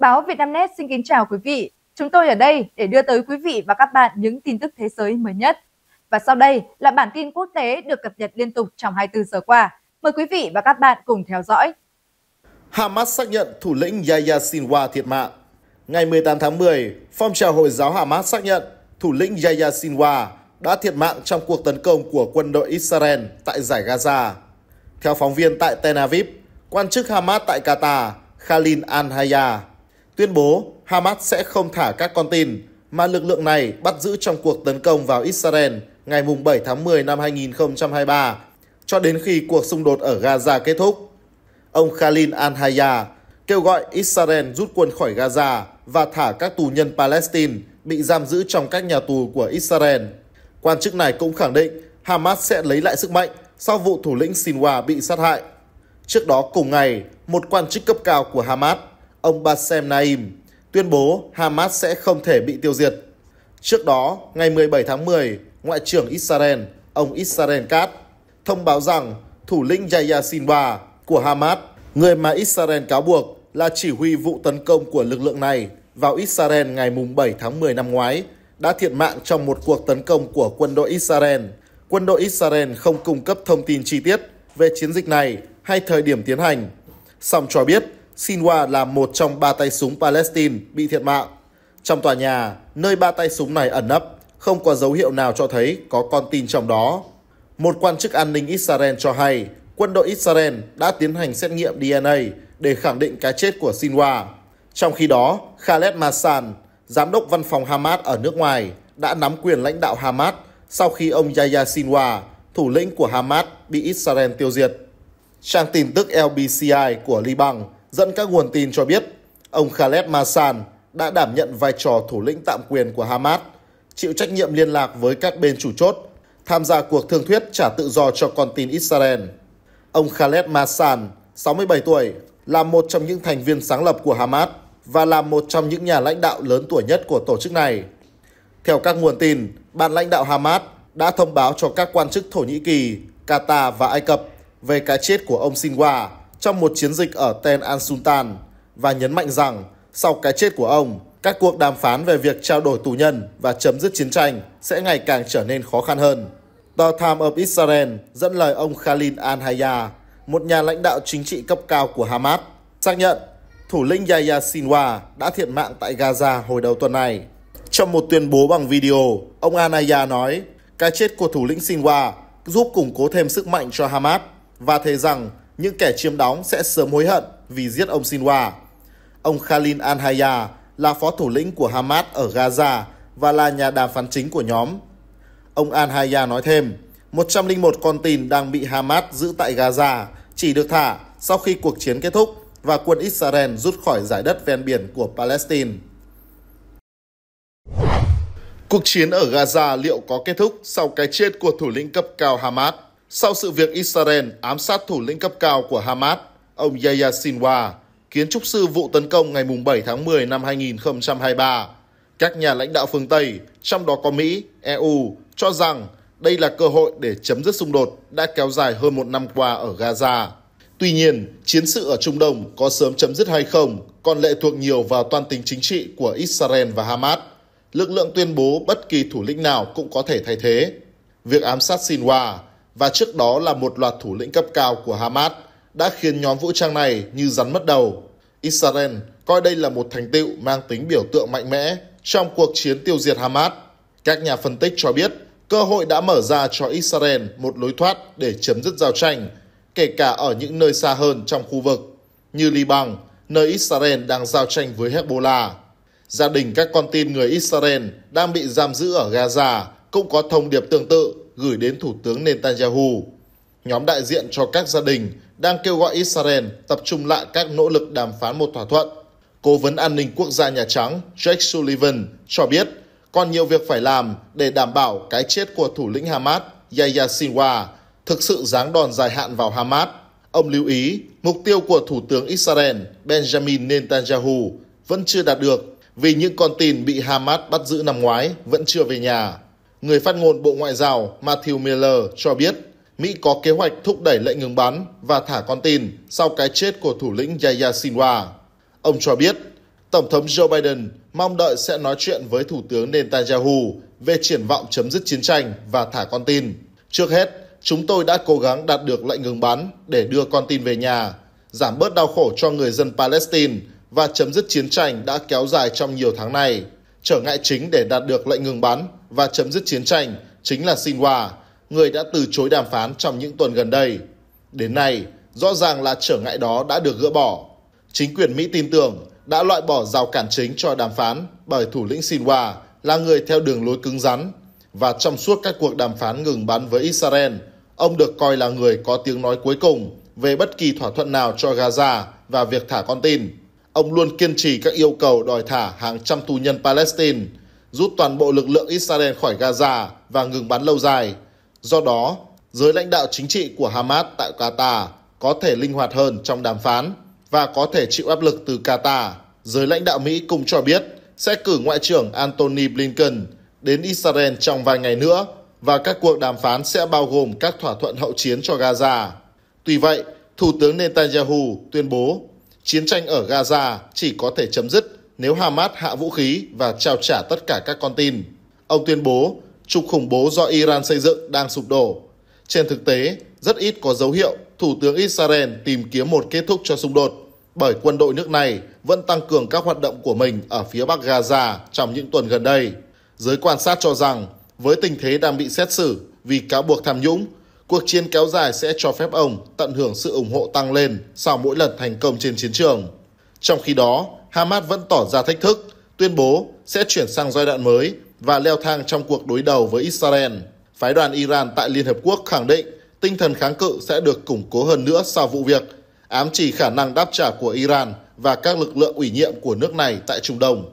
Báo Vietnamnet xin kính chào quý vị. Chúng tôi ở đây để đưa tới quý vị và các bạn những tin tức thế giới mới nhất. Và sau đây là bản tin quốc tế được cập nhật liên tục trong 24 giờ qua. Mời quý vị và các bạn cùng theo dõi. Hamas xác nhận thủ lĩnh Yahya Sinwar thiệt mạng. Ngày 18 tháng 10, phong trào Hồi giáo Hamas xác nhận thủ lĩnh Yahya Sinwar đã thiệt mạng trong cuộc tấn công của quân đội Israel tại Dải Gaza. Theo phóng viên tại Tel Aviv, quan chức Hamas tại Qatar, Khalid al-Hayya, tuyên bố Hamas sẽ không thả các con tin mà lực lượng này bắt giữ trong cuộc tấn công vào Israel ngày 7 tháng 10 năm 2023 cho đến khi cuộc xung đột ở Gaza kết thúc. Ông Khalid al-Hayya kêu gọi Israel rút quân khỏi Gaza và thả các tù nhân Palestine bị giam giữ trong các nhà tù của Israel. Quan chức này cũng khẳng định Hamas sẽ lấy lại sức mạnh sau vụ thủ lĩnh Sinwar bị sát hại. Trước đó cùng ngày, một quan chức cấp cao của Hamas, ông Bassem Naim, tuyên bố Hamas sẽ không thể bị tiêu diệt. Trước đó, ngày 17 tháng 10, Ngoại trưởng Israel, ông Israel Katz, thông báo rằng thủ lĩnh Yahya Sinwar của Hamas, người mà Israel cáo buộc là chỉ huy vụ tấn công của lực lượng này vào Israel ngày 7 tháng 10 năm ngoái, đã thiệt mạng trong một cuộc tấn công của quân đội Israel. Quân đội Israel không cung cấp thông tin chi tiết về chiến dịch này hay thời điểm tiến hành, song cho biết Sinwar là một trong 3 tay súng Palestine bị thiệt mạng. Trong tòa nhà, nơi 3 tay súng này ẩn nấp, không có dấu hiệu nào cho thấy có con tin trong đó. Một quan chức an ninh Israel cho hay quân đội Israel đã tiến hành xét nghiệm DNA để khẳng định cái chết của Sinwar. Trong khi đó, Khaled Massan, giám đốc văn phòng Hamas ở nước ngoài, đã nắm quyền lãnh đạo Hamas sau khi ông Yahya Sinwar, thủ lĩnh của Hamas, bị Israel tiêu diệt. Trang tin tức LBCI của Liban dẫn các nguồn tin cho biết ông Khaled Massan đã đảm nhận vai trò thủ lĩnh tạm quyền của Hamas, chịu trách nhiệm liên lạc với các bên chủ chốt, tham gia cuộc thương thuyết trả tự do cho con tin Israel. Ông Khaled Massan, 67 tuổi, là một trong những thành viên sáng lập của Hamas và là một trong những nhà lãnh đạo lớn tuổi nhất của tổ chức này. Theo các nguồn tin, ban lãnh đạo Hamas đã thông báo cho các quan chức Thổ Nhĩ Kỳ, Qatar và Ai Cập về cái chết của ông Sinwar trong một chiến dịch ở Tel al-Sultan và nhấn mạnh rằng sau cái chết của ông, các cuộc đàm phán về việc trao đổi tù nhân và chấm dứt chiến tranh sẽ ngày càng trở nên khó khăn hơn. Tờ Times of Israel dẫn lời ông Khalid al-Hayya, một nhà lãnh đạo chính trị cấp cao của Hamas, xác nhận thủ lĩnh Yahya Sinwar đã thiệt mạng tại Gaza hồi đầu tuần này. Trong một tuyên bố bằng video, ông al-Hayya nói cái chết của thủ lĩnh Sinwar giúp củng cố thêm sức mạnh cho Hamas và thề rằng những kẻ chiếm đóng sẽ sớm hối hận vì giết ông Sinwar. Ông Khalid al-Hayya là phó thủ lĩnh của Hamas ở Gaza và là nhà đàm phán chính của nhóm. Ông al-Hayya nói thêm, 101 con tin đang bị Hamas giữ tại Gaza chỉ được thả sau khi cuộc chiến kết thúc và quân Israel rút khỏi giải đất ven biển của Palestine. Cuộc chiến ở Gaza liệu có kết thúc sau cái chết của thủ lĩnh cấp cao Hamas? Sau sự việc Israel ám sát thủ lĩnh cấp cao của Hamas, ông Yahya Sinwar, kiến trúc sư vụ tấn công ngày 7 tháng 10 năm 2023, các nhà lãnh đạo phương Tây, trong đó có Mỹ, EU, cho rằng đây là cơ hội để chấm dứt xung đột đã kéo dài hơn một năm qua ở Gaza. Tuy nhiên, chiến sự ở Trung Đông có sớm chấm dứt hay không còn lệ thuộc nhiều vào toan tính chính trị của Israel và Hamas. Lực lượng tuyên bố bất kỳ thủ lĩnh nào cũng có thể thay thế. Việc ám sát Sinwar và trước đó là một loạt thủ lĩnh cấp cao của Hamas đã khiến nhóm vũ trang này như rắn mất đầu. Israel coi đây là một thành tựu mang tính biểu tượng mạnh mẽ trong cuộc chiến tiêu diệt Hamas. Các nhà phân tích cho biết cơ hội đã mở ra cho Israel một lối thoát để chấm dứt giao tranh, kể cả ở những nơi xa hơn trong khu vực, như Liban, nơi Israel đang giao tranh với Hezbollah. Gia đình các con tin người Israel đang bị giam giữ ở Gaza cũng có thông điệp tương tự gửi đến Thủ tướng Netanyahu. Nhóm đại diện cho các gia đình đang kêu gọi Israel tập trung lại các nỗ lực đàm phán một thỏa thuận. Cố vấn an ninh quốc gia Nhà Trắng Jake Sullivan cho biết còn nhiều việc phải làm để đảm bảo cái chết của thủ lĩnh Hamas Yahya Sinwar thực sự giáng đòn dài hạn vào Hamas. Ông lưu ý mục tiêu của Thủ tướng Israel Benjamin Netanyahu vẫn chưa đạt được vì những con tin bị Hamas bắt giữ năm ngoái vẫn chưa về nhà. Người phát ngôn Bộ Ngoại giao Matthew Miller cho biết Mỹ có kế hoạch thúc đẩy lệnh ngừng bắn và thả con tin sau cái chết của thủ lĩnh Yahya Sinwar. Ông cho biết Tổng thống Joe Biden mong đợi sẽ nói chuyện với Thủ tướng Netanyahu về triển vọng chấm dứt chiến tranh và thả con tin. Trước hết, chúng tôi đã cố gắng đạt được lệnh ngừng bắn để đưa con tin về nhà, giảm bớt đau khổ cho người dân Palestine và chấm dứt chiến tranh đã kéo dài trong nhiều tháng nay. Trở ngại chính để đạt được lệnh ngừng bắn và chấm dứt chiến tranh chính là Sinwar, người đã từ chối đàm phán trong những tuần gần đây. Đến nay, rõ ràng là trở ngại đó đã được gỡ bỏ. Chính quyền Mỹ tin tưởng đã loại bỏ rào cản chính cho đàm phán bởi thủ lĩnh Sinwar là người theo đường lối cứng rắn. Và trong suốt các cuộc đàm phán ngừng bắn với Israel, ông được coi là người có tiếng nói cuối cùng về bất kỳ thỏa thuận nào cho Gaza và việc thả con tin. Ông luôn kiên trì các yêu cầu đòi thả hàng trăm tù nhân Palestine, rút toàn bộ lực lượng Israel khỏi Gaza và ngừng bắn lâu dài. Do đó, giới lãnh đạo chính trị của Hamas tại Qatar có thể linh hoạt hơn trong đàm phán và có thể chịu áp lực từ Qatar. Giới lãnh đạo Mỹ cũng cho biết sẽ cử Ngoại trưởng Antony Blinken đến Israel trong vài ngày nữa và các cuộc đàm phán sẽ bao gồm các thỏa thuận hậu chiến cho Gaza. Tuy vậy, Thủ tướng Netanyahu tuyên bố chiến tranh ở Gaza chỉ có thể chấm dứt nếu Hamas hạ vũ khí và trao trả tất cả các con tin. Ông tuyên bố trục khủng bố do Iran xây dựng đang sụp đổ. Trên thực tế, rất ít có dấu hiệu Thủ tướng Israel tìm kiếm một kết thúc cho xung đột, bởi quân đội nước này vẫn tăng cường các hoạt động của mình ở phía bắc Gaza trong những tuần gần đây. Giới quan sát cho rằng, với tình thế đang bị xét xử vì cáo buộc tham nhũng, cuộc chiến kéo dài sẽ cho phép ông tận hưởng sự ủng hộ tăng lên sau mỗi lần thành công trên chiến trường. Trong khi đó, Hamas vẫn tỏ ra thách thức, tuyên bố sẽ chuyển sang giai đoạn mới và leo thang trong cuộc đối đầu với Israel. Phái đoàn Iran tại Liên Hợp Quốc khẳng định tinh thần kháng cự sẽ được củng cố hơn nữa sau vụ việc, ám chỉ khả năng đáp trả của Iran và các lực lượng ủy nhiệm của nước này tại Trung Đông.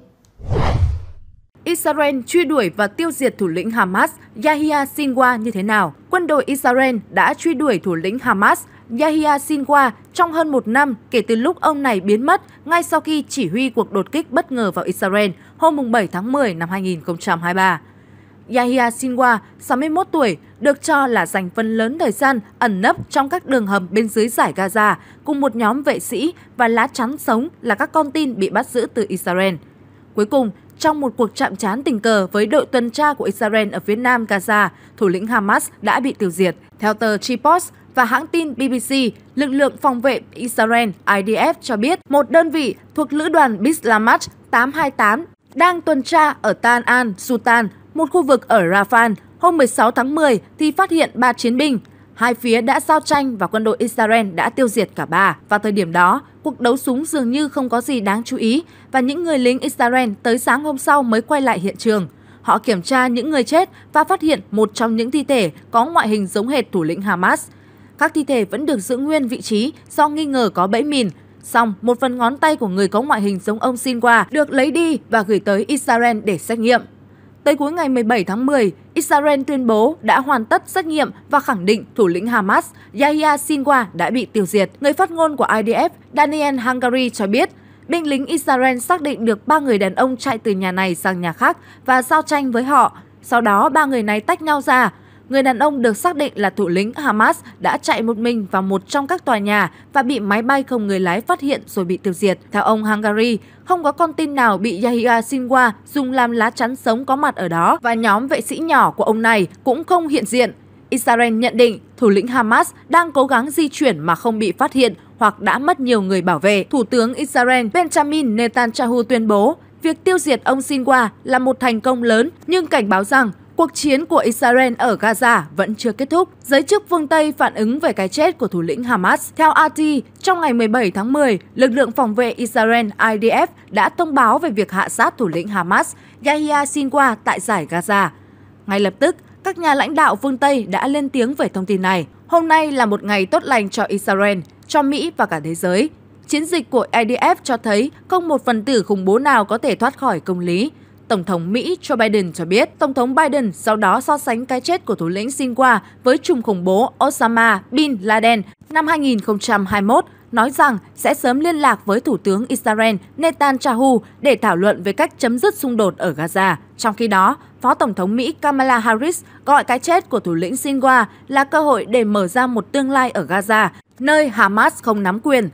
Israel truy đuổi và tiêu diệt thủ lĩnh Hamas Yahya Sinwar như thế nào? Quân đội Israel đã truy đuổi thủ lĩnh Hamas Yahya Sinwar trong hơn một năm kể từ lúc ông này biến mất ngay sau khi chỉ huy cuộc đột kích bất ngờ vào Israel hôm 7 tháng 10 năm 2023. Yahya Sinwar, 61 tuổi, được cho là dành phần lớn thời gian ẩn nấp trong các đường hầm bên dưới dải Gaza cùng một nhóm vệ sĩ và lá chắn sống là các con tin bị bắt giữ từ Israel. Cuối cùng, trong một cuộc chạm trán tình cờ với đội tuần tra của Israel ở phía nam Gaza, thủ lĩnh Hamas đã bị tiêu diệt. Theo tờ Chipost và hãng tin BBC, lực lượng phòng vệ Israel IDF cho biết một đơn vị thuộc lữ đoàn Bislamach 828 đang tuần tra ở Tal al-Sultan, một khu vực ở Rafah. Hôm 16 tháng 10 thì phát hiện 3 chiến binh. Hai phía đã giao tranh và quân đội Israel đã tiêu diệt cả ba. Vào thời điểm đó, cuộc đấu súng dường như không có gì đáng chú ý và những người lính Israel tới sáng hôm sau mới quay lại hiện trường. Họ kiểm tra những người chết và phát hiện một trong những thi thể có ngoại hình giống hệt thủ lĩnh Hamas. Các thi thể vẫn được giữ nguyên vị trí do nghi ngờ có bẫy mìn. Song, một phần ngón tay của người có ngoại hình giống ông Sinwar được lấy đi và gửi tới Israel để xét nghiệm. Tới cuối ngày 17 tháng 10, Israel tuyên bố đã hoàn tất xét nghiệm và khẳng định thủ lĩnh Hamas Yahya Sinwar đã bị tiêu diệt. Người phát ngôn của IDF Daniel Hagari cho biết, binh lính Israel xác định được 3 người đàn ông chạy từ nhà này sang nhà khác và giao tranh với họ. Sau đó, 3 người này tách nhau ra. Người đàn ông được xác định là thủ lĩnh Hamas đã chạy một mình vào một trong các tòa nhà và bị máy bay không người lái phát hiện rồi bị tiêu diệt. Theo ông Hagari, không có con tin nào bị Yahya Sinwar dùng làm lá chắn sống có mặt ở đó và nhóm vệ sĩ nhỏ của ông này cũng không hiện diện. Israel nhận định thủ lĩnh Hamas đang cố gắng di chuyển mà không bị phát hiện hoặc đã mất nhiều người bảo vệ. Thủ tướng Israel Benjamin Netanyahu tuyên bố việc tiêu diệt ông Sinwar là một thành công lớn nhưng cảnh báo rằng cuộc chiến của Israel ở Gaza vẫn chưa kết thúc. Giới chức phương Tây phản ứng về cái chết của thủ lĩnh Hamas. Theo RT, trong ngày 17 tháng 10, lực lượng phòng vệ Israel IDF đã thông báo về việc hạ sát thủ lĩnh Hamas Yahya Sinwar tại dải Gaza. Ngay lập tức, các nhà lãnh đạo phương Tây đã lên tiếng về thông tin này. Hôm nay là một ngày tốt lành cho Israel, cho Mỹ và cả thế giới. Chiến dịch của IDF cho thấy không một phần tử khủng bố nào có thể thoát khỏi công lý. Tổng thống Mỹ Joe Biden cho biết, Tổng thống Biden sau đó so sánh cái chết của thủ lĩnh Sinwar với trùm khủng bố Osama Bin Laden năm 2021, nói rằng sẽ sớm liên lạc với Thủ tướng Israel Netanyahu để thảo luận về cách chấm dứt xung đột ở Gaza. Trong khi đó, Phó Tổng thống Mỹ Kamala Harris gọi cái chết của thủ lĩnh Sinwar là cơ hội để mở ra một tương lai ở Gaza, nơi Hamas không nắm quyền.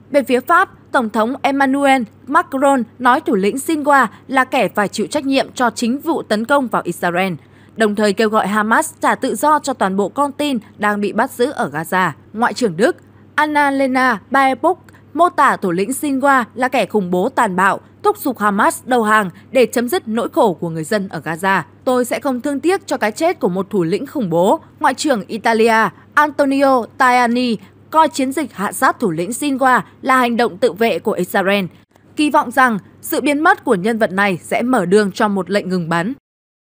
Bên phía Pháp, Tổng thống Emmanuel Macron nói thủ lĩnh Sinwar là kẻ phải chịu trách nhiệm cho chính vụ tấn công vào Israel, đồng thời kêu gọi Hamas trả tự do cho toàn bộ con tin đang bị bắt giữ ở Gaza. Ngoại trưởng Đức Annalena Baerbock mô tả thủ lĩnh Sinwar là kẻ khủng bố tàn bạo, thúc giục Hamas đầu hàng để chấm dứt nỗi khổ của người dân ở Gaza. Tôi sẽ không thương tiếc cho cái chết của một thủ lĩnh khủng bố, Ngoại trưởng Italia Antonio Tajani coi chiến dịch hạ sát thủ lĩnh Sinwar là hành động tự vệ của Israel, kỳ vọng rằng sự biến mất của nhân vật này sẽ mở đường cho một lệnh ngừng bắn.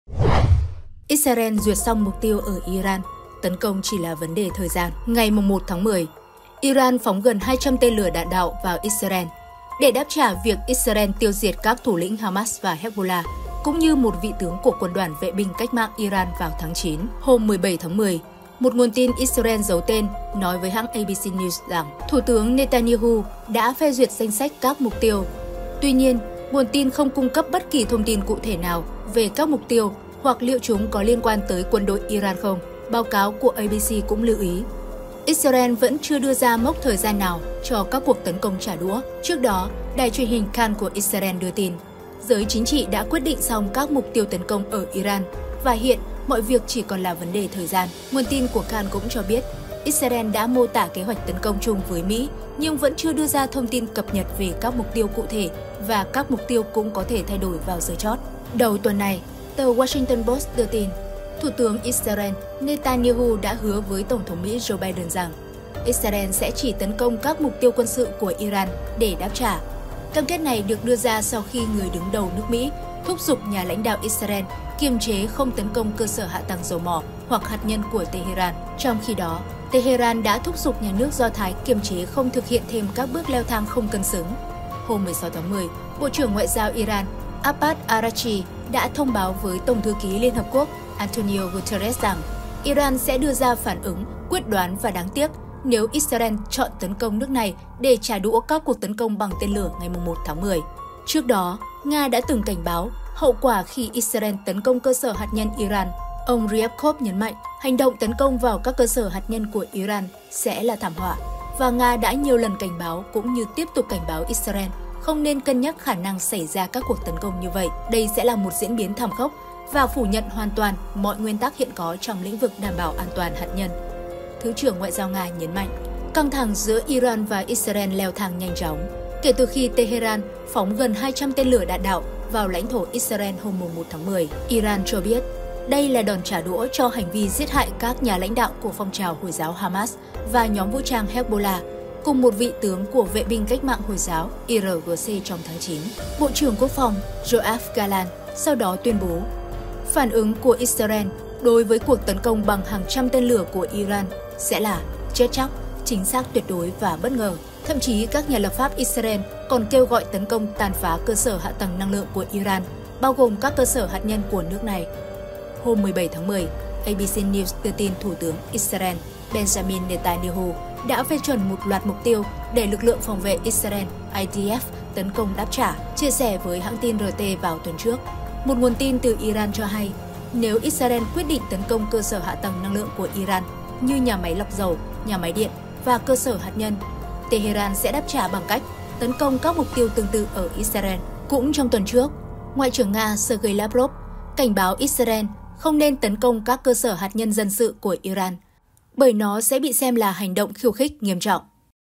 Israel duyệt xong mục tiêu ở Iran, tấn công chỉ là vấn đề thời gian. Ngày 1 tháng 10, Iran phóng gần 200 tên lửa đạn đạo vào Israel để đáp trả việc Israel tiêu diệt các thủ lĩnh Hamas và Hezbollah, cũng như một vị tướng của quân đoàn vệ binh cách mạng Iran vào tháng 9. Hôm 17 tháng 10, một nguồn tin Israel giấu tên nói với hãng ABC News rằng Thủ tướng Netanyahu đã phê duyệt danh sách các mục tiêu. Tuy nhiên, nguồn tin không cung cấp bất kỳ thông tin cụ thể nào về các mục tiêu hoặc liệu chúng có liên quan tới quân đội Iran không. Báo cáo của ABC cũng lưu ý, Israel vẫn chưa đưa ra mốc thời gian nào cho các cuộc tấn công trả đũa. Trước đó, đài truyền hình Kan của Israel đưa tin, giới chính trị đã quyết định xong các mục tiêu tấn công ở Iran và hiện mọi việc chỉ còn là vấn đề thời gian. Nguồn tin của Kan cũng cho biết, Israel đã mô tả kế hoạch tấn công chung với Mỹ nhưng vẫn chưa đưa ra thông tin cập nhật về các mục tiêu cụ thể và các mục tiêu cũng có thể thay đổi vào giờ chót. Đầu tuần này, tờ Washington Post đưa tin, Thủ tướng Israel Netanyahu đã hứa với Tổng thống Mỹ Joe Biden rằng Israel sẽ chỉ tấn công các mục tiêu quân sự của Iran để đáp trả. Cam kết này được đưa ra sau khi người đứng đầu nước Mỹ thúc giục nhà lãnh đạo Israel kiềm chế không tấn công cơ sở hạ tầng dầu mỏ hoặc hạt nhân của Tehran. Trong khi đó, Tehran đã thúc giục nhà nước Do Thái kiềm chế không thực hiện thêm các bước leo thang không cân xứng. Hôm 16 tháng 10, Bộ trưởng Ngoại giao Iran Abbas Araghchi đã thông báo với Tổng thư ký Liên Hợp Quốc Antonio Guterres rằng Iran sẽ đưa ra phản ứng quyết đoán và đáng tiếc nếu Israel chọn tấn công nước này để trả đũa các cuộc tấn công bằng tên lửa ngày 1 tháng 10. Trước đó, Nga đã từng cảnh báo hậu quả khi Israel tấn công cơ sở hạt nhân Iran. Ông Ryabkov nhấn mạnh hành động tấn công vào các cơ sở hạt nhân của Iran sẽ là thảm họa, và Nga đã nhiều lần cảnh báo cũng như tiếp tục cảnh báo Israel không nên cân nhắc khả năng xảy ra các cuộc tấn công như vậy. Đây sẽ là một diễn biến thảm khốc và phủ nhận hoàn toàn mọi nguyên tắc hiện có trong lĩnh vực đảm bảo an toàn hạt nhân. Thứ trưởng Ngoại giao Nga nhấn mạnh, căng thẳng giữa Iran và Israel leo thang nhanh chóng kể từ khi Tehran phóng gần 200 tên lửa đạn đạo vào lãnh thổ Israel hôm 1 tháng 10. Iran cho biết đây là đòn trả đũa cho hành vi giết hại các nhà lãnh đạo của phong trào Hồi giáo Hamas và nhóm vũ trang Hezbollah, cùng một vị tướng của vệ binh cách mạng Hồi giáo IRGC trong tháng 9. Bộ trưởng Quốc phòng Yoav Gallant sau đó tuyên bố, phản ứng của Israel đối với cuộc tấn công bằng hàng trăm tên lửa của Iran sẽ là chết chóc, chính xác tuyệt đối và bất ngờ. Thậm chí các nhà lập pháp Israel còn kêu gọi tấn công tàn phá cơ sở hạ tầng năng lượng của Iran, bao gồm các cơ sở hạt nhân của nước này. Hôm 17 tháng 10, ABC News đưa tin Thủ tướng Israel Benjamin Netanyahu đã phê chuẩn một loạt mục tiêu để lực lượng phòng vệ Israel IDF tấn công đáp trả, chia sẻ với hãng tin RT vào tuần trước. Một nguồn tin từ Iran cho hay, nếu Israel quyết định tấn công cơ sở hạ tầng năng lượng của Iran như nhà máy lọc dầu, nhà máy điện và cơ sở hạt nhân, Tehran sẽ đáp trả bằng cách tấn công các mục tiêu tương tự ở Israel. Cũng trong tuần trước, Ngoại trưởng Nga Sergei Lavrov cảnh báo Israel không nên tấn công các cơ sở hạt nhân dân sự của Iran, bởi nó sẽ bị xem là hành động khiêu khích nghiêm trọng.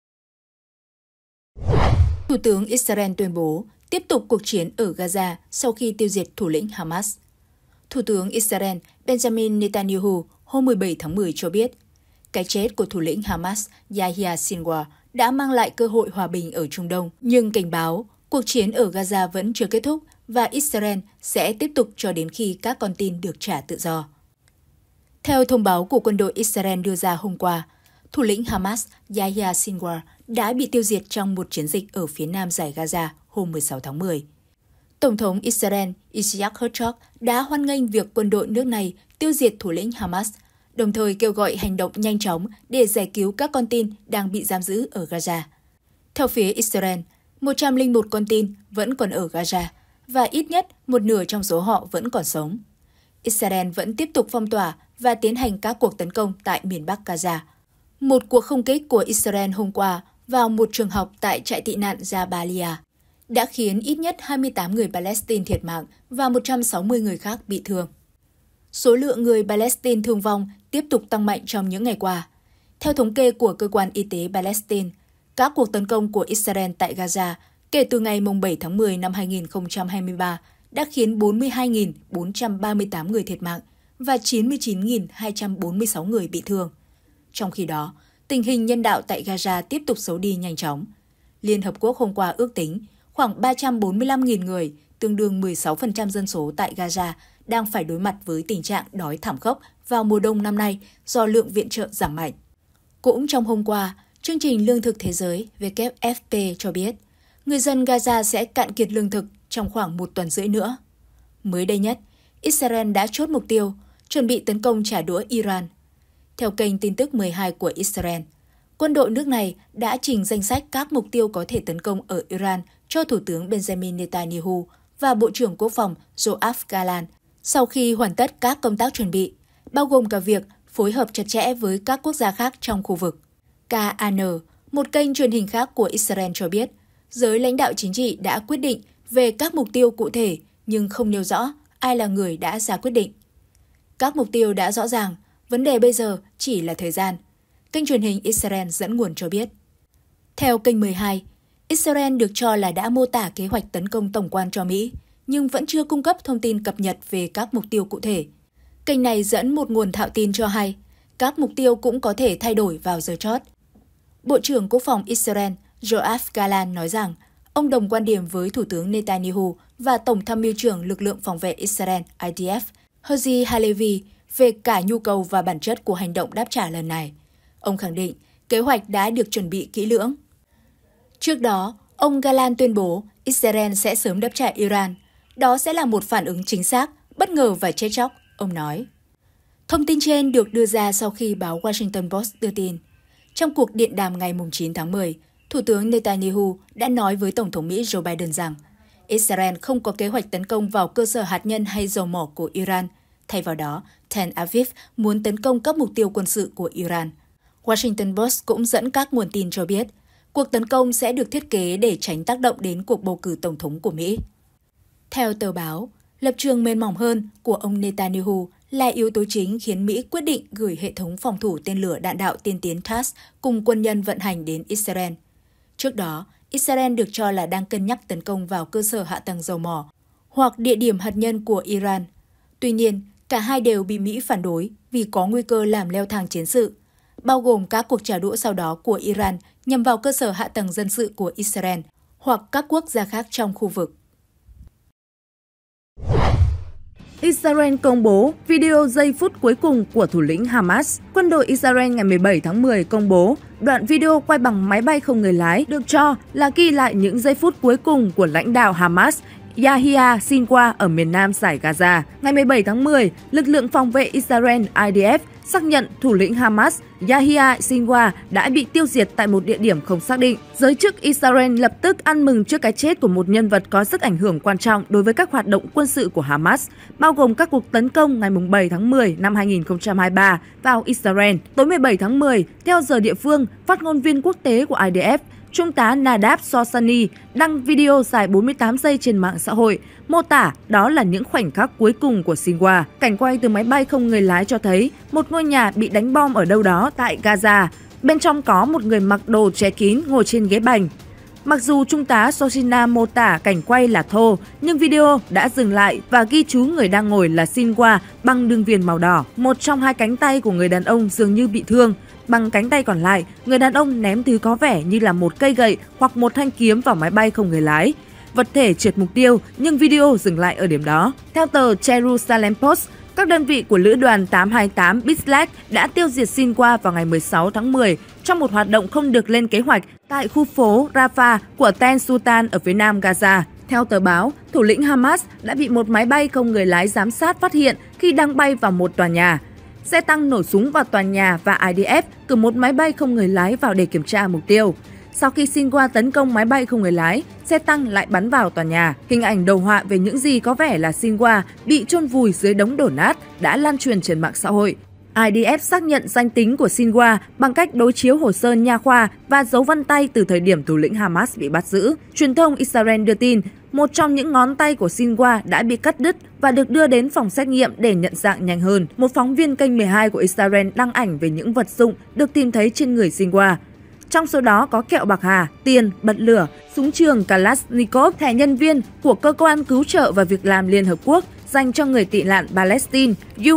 Thủ tướng Israel tuyên bố tiếp tục cuộc chiến ở Gaza sau khi tiêu diệt thủ lĩnh Hamas. Thủ tướng Israel Benjamin Netanyahu hôm 17 tháng 10 cho biết, cái chết của thủ lĩnh Hamas Yahya Sinwar đã mang lại cơ hội hòa bình ở Trung Đông, nhưng cảnh báo cuộc chiến ở Gaza vẫn chưa kết thúc và Israel sẽ tiếp tục cho đến khi các con tin được trả tự do. Theo thông báo của quân đội Israel đưa ra hôm qua, thủ lĩnh Hamas Yahya Sinwar đã bị tiêu diệt trong một chiến dịch ở phía nam dải Gaza hôm 16 tháng 10. Tổng thống Israel Isaac Herzog đã hoan nghênh việc quân đội nước này tiêu diệt thủ lĩnh Hamas, đồng thời kêu gọi hành động nhanh chóng để giải cứu các con tin đang bị giam giữ ở Gaza. Theo phía Israel, 101 con tin vẫn còn ở Gaza và ít nhất một nửa trong số họ vẫn còn sống. Israel vẫn tiếp tục phong tỏa và tiến hành các cuộc tấn công tại miền Bắc Gaza. Một cuộc không kích của Israel hôm qua vào một trường học tại trại tị nạn Jabalia, đã khiến ít nhất 28 người Palestine thiệt mạng và 160 người khác bị thương. Số lượng người Palestine thương vong tiếp tục tăng mạnh trong những ngày qua. Theo thống kê của Cơ quan Y tế Palestine, các cuộc tấn công của Israel tại Gaza kể từ ngày 7 tháng 10 năm 2023 đã khiến 42.438 người thiệt mạng và 99.246 người bị thương. Trong khi đó, tình hình nhân đạo tại Gaza tiếp tục xấu đi nhanh chóng. Liên Hợp Quốc hôm qua ước tính khoảng 345.000 người, tương đương 16% dân số tại Gaza, đang phải đối mặt với tình trạng đói thảm khốc vào mùa đông năm nay do lượng viện trợ giảm mạnh. Cũng trong hôm qua, Chương trình Lương thực Thế giới WFP cho biết, người dân Gaza sẽ cạn kiệt lương thực trong khoảng 1 tuần rưỡi nữa. Mới đây nhất, Israel đã chốt mục tiêu, chuẩn bị tấn công trả đũa Iran. Theo kênh tin tức 12 của Israel, quân đội nước này đã trình danh sách các mục tiêu có thể tấn công ở Iran cho Thủ tướng Benjamin Netanyahu và Bộ trưởng Quốc phòng Yoav Gallant sau khi hoàn tất các công tác chuẩn bị, bao gồm cả việc phối hợp chặt chẽ với các quốc gia khác trong khu vực. KAN, một kênh truyền hình khác của Israel cho biết, giới lãnh đạo chính trị đã quyết định về các mục tiêu cụ thể nhưng không nêu rõ ai là người đã ra quyết định. Các mục tiêu đã rõ ràng, vấn đề bây giờ chỉ là thời gian, kênh truyền hình Israel dẫn nguồn cho biết. Theo kênh 12, Israel được cho là đã mô tả kế hoạch tấn công tổng quan cho Mỹ, nhưng vẫn chưa cung cấp thông tin cập nhật về các mục tiêu cụ thể. Kênh này dẫn một nguồn thạo tin cho hay, các mục tiêu cũng có thể thay đổi vào giờ chót. Bộ trưởng Quốc phòng Israel Yoav Gallant nói rằng, ông đồng quan điểm với Thủ tướng Netanyahu và Tổng tham mưu trưởng lực lượng phòng vệ Israel IDF, Herzi Halevi, về cả nhu cầu và bản chất của hành động đáp trả lần này. Ông khẳng định kế hoạch đã được chuẩn bị kỹ lưỡng. Trước đó, ông Gallant tuyên bố Israel sẽ sớm đáp trả Iran. Đó sẽ là một phản ứng chính xác, bất ngờ và chết chóc, ông nói. Thông tin trên được đưa ra sau khi báo Washington Post đưa tin. Trong cuộc điện đàm ngày 9 tháng 10, Thủ tướng Netanyahu đã nói với Tổng thống Mỹ Joe Biden rằng Israel không có kế hoạch tấn công vào cơ sở hạt nhân hay dầu mỏ của Iran. Thay vào đó, Tel Aviv muốn tấn công các mục tiêu quân sự của Iran. Washington Post cũng dẫn các nguồn tin cho biết, cuộc tấn công sẽ được thiết kế để tránh tác động đến cuộc bầu cử tổng thống của Mỹ. Theo tờ báo, lập trường mềm mỏng hơn của ông Netanyahu là yếu tố chính khiến Mỹ quyết định gửi hệ thống phòng thủ tên lửa đạn đạo tiên tiến THAAD cùng quân nhân vận hành đến Israel. Trước đó, Israel được cho là đang cân nhắc tấn công vào cơ sở hạ tầng dầu mỏ hoặc địa điểm hạt nhân của Iran. Tuy nhiên, cả hai đều bị Mỹ phản đối vì có nguy cơ làm leo thang chiến sự, bao gồm các cuộc trả đũa sau đó của Iran nhằm vào cơ sở hạ tầng dân sự của Israel hoặc các quốc gia khác trong khu vực. Israel công bố video giây phút cuối cùng của thủ lĩnh Hamas. Quân đội Israel ngày 17 tháng 10 công bố đoạn video quay bằng máy bay không người lái được cho là ghi lại những giây phút cuối cùng của lãnh đạo Hamas Yahya Sinwar ở miền nam dải Gaza. Ngày 17 tháng 10, lực lượng phòng vệ Israel IDF xác nhận thủ lĩnh Hamas Yahya Sinwar đã bị tiêu diệt tại một địa điểm không xác định. Giới chức Israel lập tức ăn mừng trước cái chết của một nhân vật có sức ảnh hưởng quan trọng đối với các hoạt động quân sự của Hamas, bao gồm các cuộc tấn công ngày 7 tháng 10 năm 2023 vào Israel. Tối 17 tháng 10, theo giờ địa phương, phát ngôn viên quốc tế của IDF, Trung tá Nadav Shoshani đăng video dài 48 giây trên mạng xã hội, mô tả đó là những khoảnh khắc cuối cùng của Sinwar. Cảnh quay từ máy bay không người lái cho thấy một ngôi nhà bị đánh bom ở đâu đó tại Gaza. Bên trong có một người mặc đồ che kín ngồi trên ghế bành. Mặc dù Trung tá Shoshana mô tả cảnh quay là thô, nhưng video đã dừng lại và ghi chú người đang ngồi là Sinwar bằng đường viền màu đỏ. Một trong hai cánh tay của người đàn ông dường như bị thương. Bằng cánh tay còn lại, người đàn ông ném thứ có vẻ như là một cây gậy hoặc một thanh kiếm vào máy bay không người lái. Vật thể trượt mục tiêu, nhưng video dừng lại ở điểm đó. Theo tờ Jerusalem Post, các đơn vị của Lữ đoàn 828 Bislett đã tiêu diệt Sinwar vào ngày 16 tháng 10 trong một hoạt động không được lên kế hoạch tại khu phố Rafah của Ten Sultan ở phía nam Gaza. Theo tờ báo, thủ lĩnh Hamas đã bị một máy bay không người lái giám sát phát hiện khi đang bay vào một tòa nhà. Xe tăng nổ súng vào tòa nhà và IDF cử một máy bay không người lái vào để kiểm tra mục tiêu. Sau khi Sinwar tấn công máy bay không người lái, xe tăng lại bắn vào tòa nhà. Hình ảnh đồ họa về những gì có vẻ là Sinwar bị chôn vùi dưới đống đổ nát đã lan truyền trên mạng xã hội. IDF xác nhận danh tính của Sinwar bằng cách đối chiếu hồ sơ nha khoa và dấu vân tay từ thời điểm thủ lĩnh Hamas bị bắt giữ. Truyền thông Israel đưa tin, một trong những ngón tay của Sinwar đã bị cắt đứt và được đưa đến phòng xét nghiệm để nhận dạng nhanh hơn. Một phóng viên kênh 12 của Israel đăng ảnh về những vật dụng được tìm thấy trên người Sinwar. Trong số đó có kẹo bạc hà, tiền, bật lửa, súng trường Kalashnikov, thẻ nhân viên của Cơ quan Cứu trợ và Việc làm Liên Hợp Quốc dành cho người tị nạn Palestine,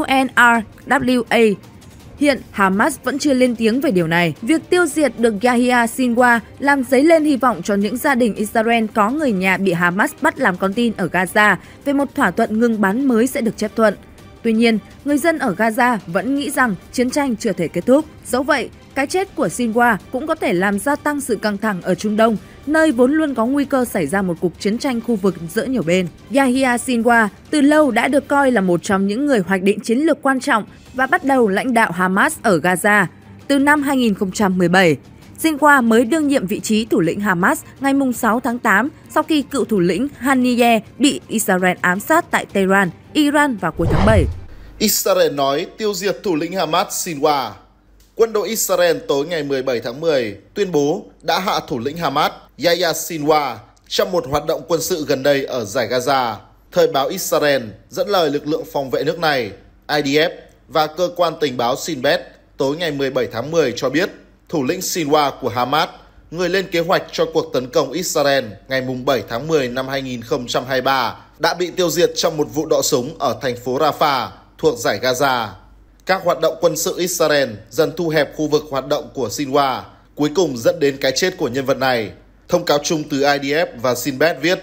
UNRWA. Hiện, Hamas vẫn chưa lên tiếng về điều này. Việc tiêu diệt được Yahya Sinwar làm dấy lên hy vọng cho những gia đình Israel có người nhà bị Hamas bắt làm con tin ở Gaza về một thỏa thuận ngừng bắn mới sẽ được chấp thuận. Tuy nhiên, người dân ở Gaza vẫn nghĩ rằng chiến tranh chưa thể kết thúc. Dẫu vậy, cái chết của Sinwar cũng có thể làm gia tăng sự căng thẳng ở Trung Đông, nơi vốn luôn có nguy cơ xảy ra một cuộc chiến tranh khu vực giữa nhiều bên. Yahya Sinwar từ lâu đã được coi là một trong những người hoạch định chiến lược quan trọng và bắt đầu lãnh đạo Hamas ở Gaza. Từ năm 2017, Sinwar mới đương nhiệm vị trí thủ lĩnh Hamas ngày 6 tháng 8 sau khi cựu thủ lĩnh Haniyeh bị Israel ám sát tại Tehran, Iran vào cuối tháng 7. Israel nói tiêu diệt thủ lĩnh Hamas Sinwar. Quân đội Israel tối ngày 17 tháng 10 tuyên bố đã hạ thủ lĩnh Hamas Yahya Sinwar trong một hoạt động quân sự gần đây ở dải Gaza. Thời báo Israel dẫn lời lực lượng phòng vệ nước này, IDF và cơ quan tình báo Shin Bet tối ngày 17 tháng 10 cho biết thủ lĩnh Sinwar của Hamas, người lên kế hoạch cho cuộc tấn công Israel ngày 7 tháng 10 năm 2023, đã bị tiêu diệt trong một vụ đọ súng ở thành phố Rafah thuộc dải Gaza. Các hoạt động quân sự Israel dần thu hẹp khu vực hoạt động của Sinwar, cuối cùng dẫn đến cái chết của nhân vật này. Thông cáo chung từ IDF và Shin Bet viết,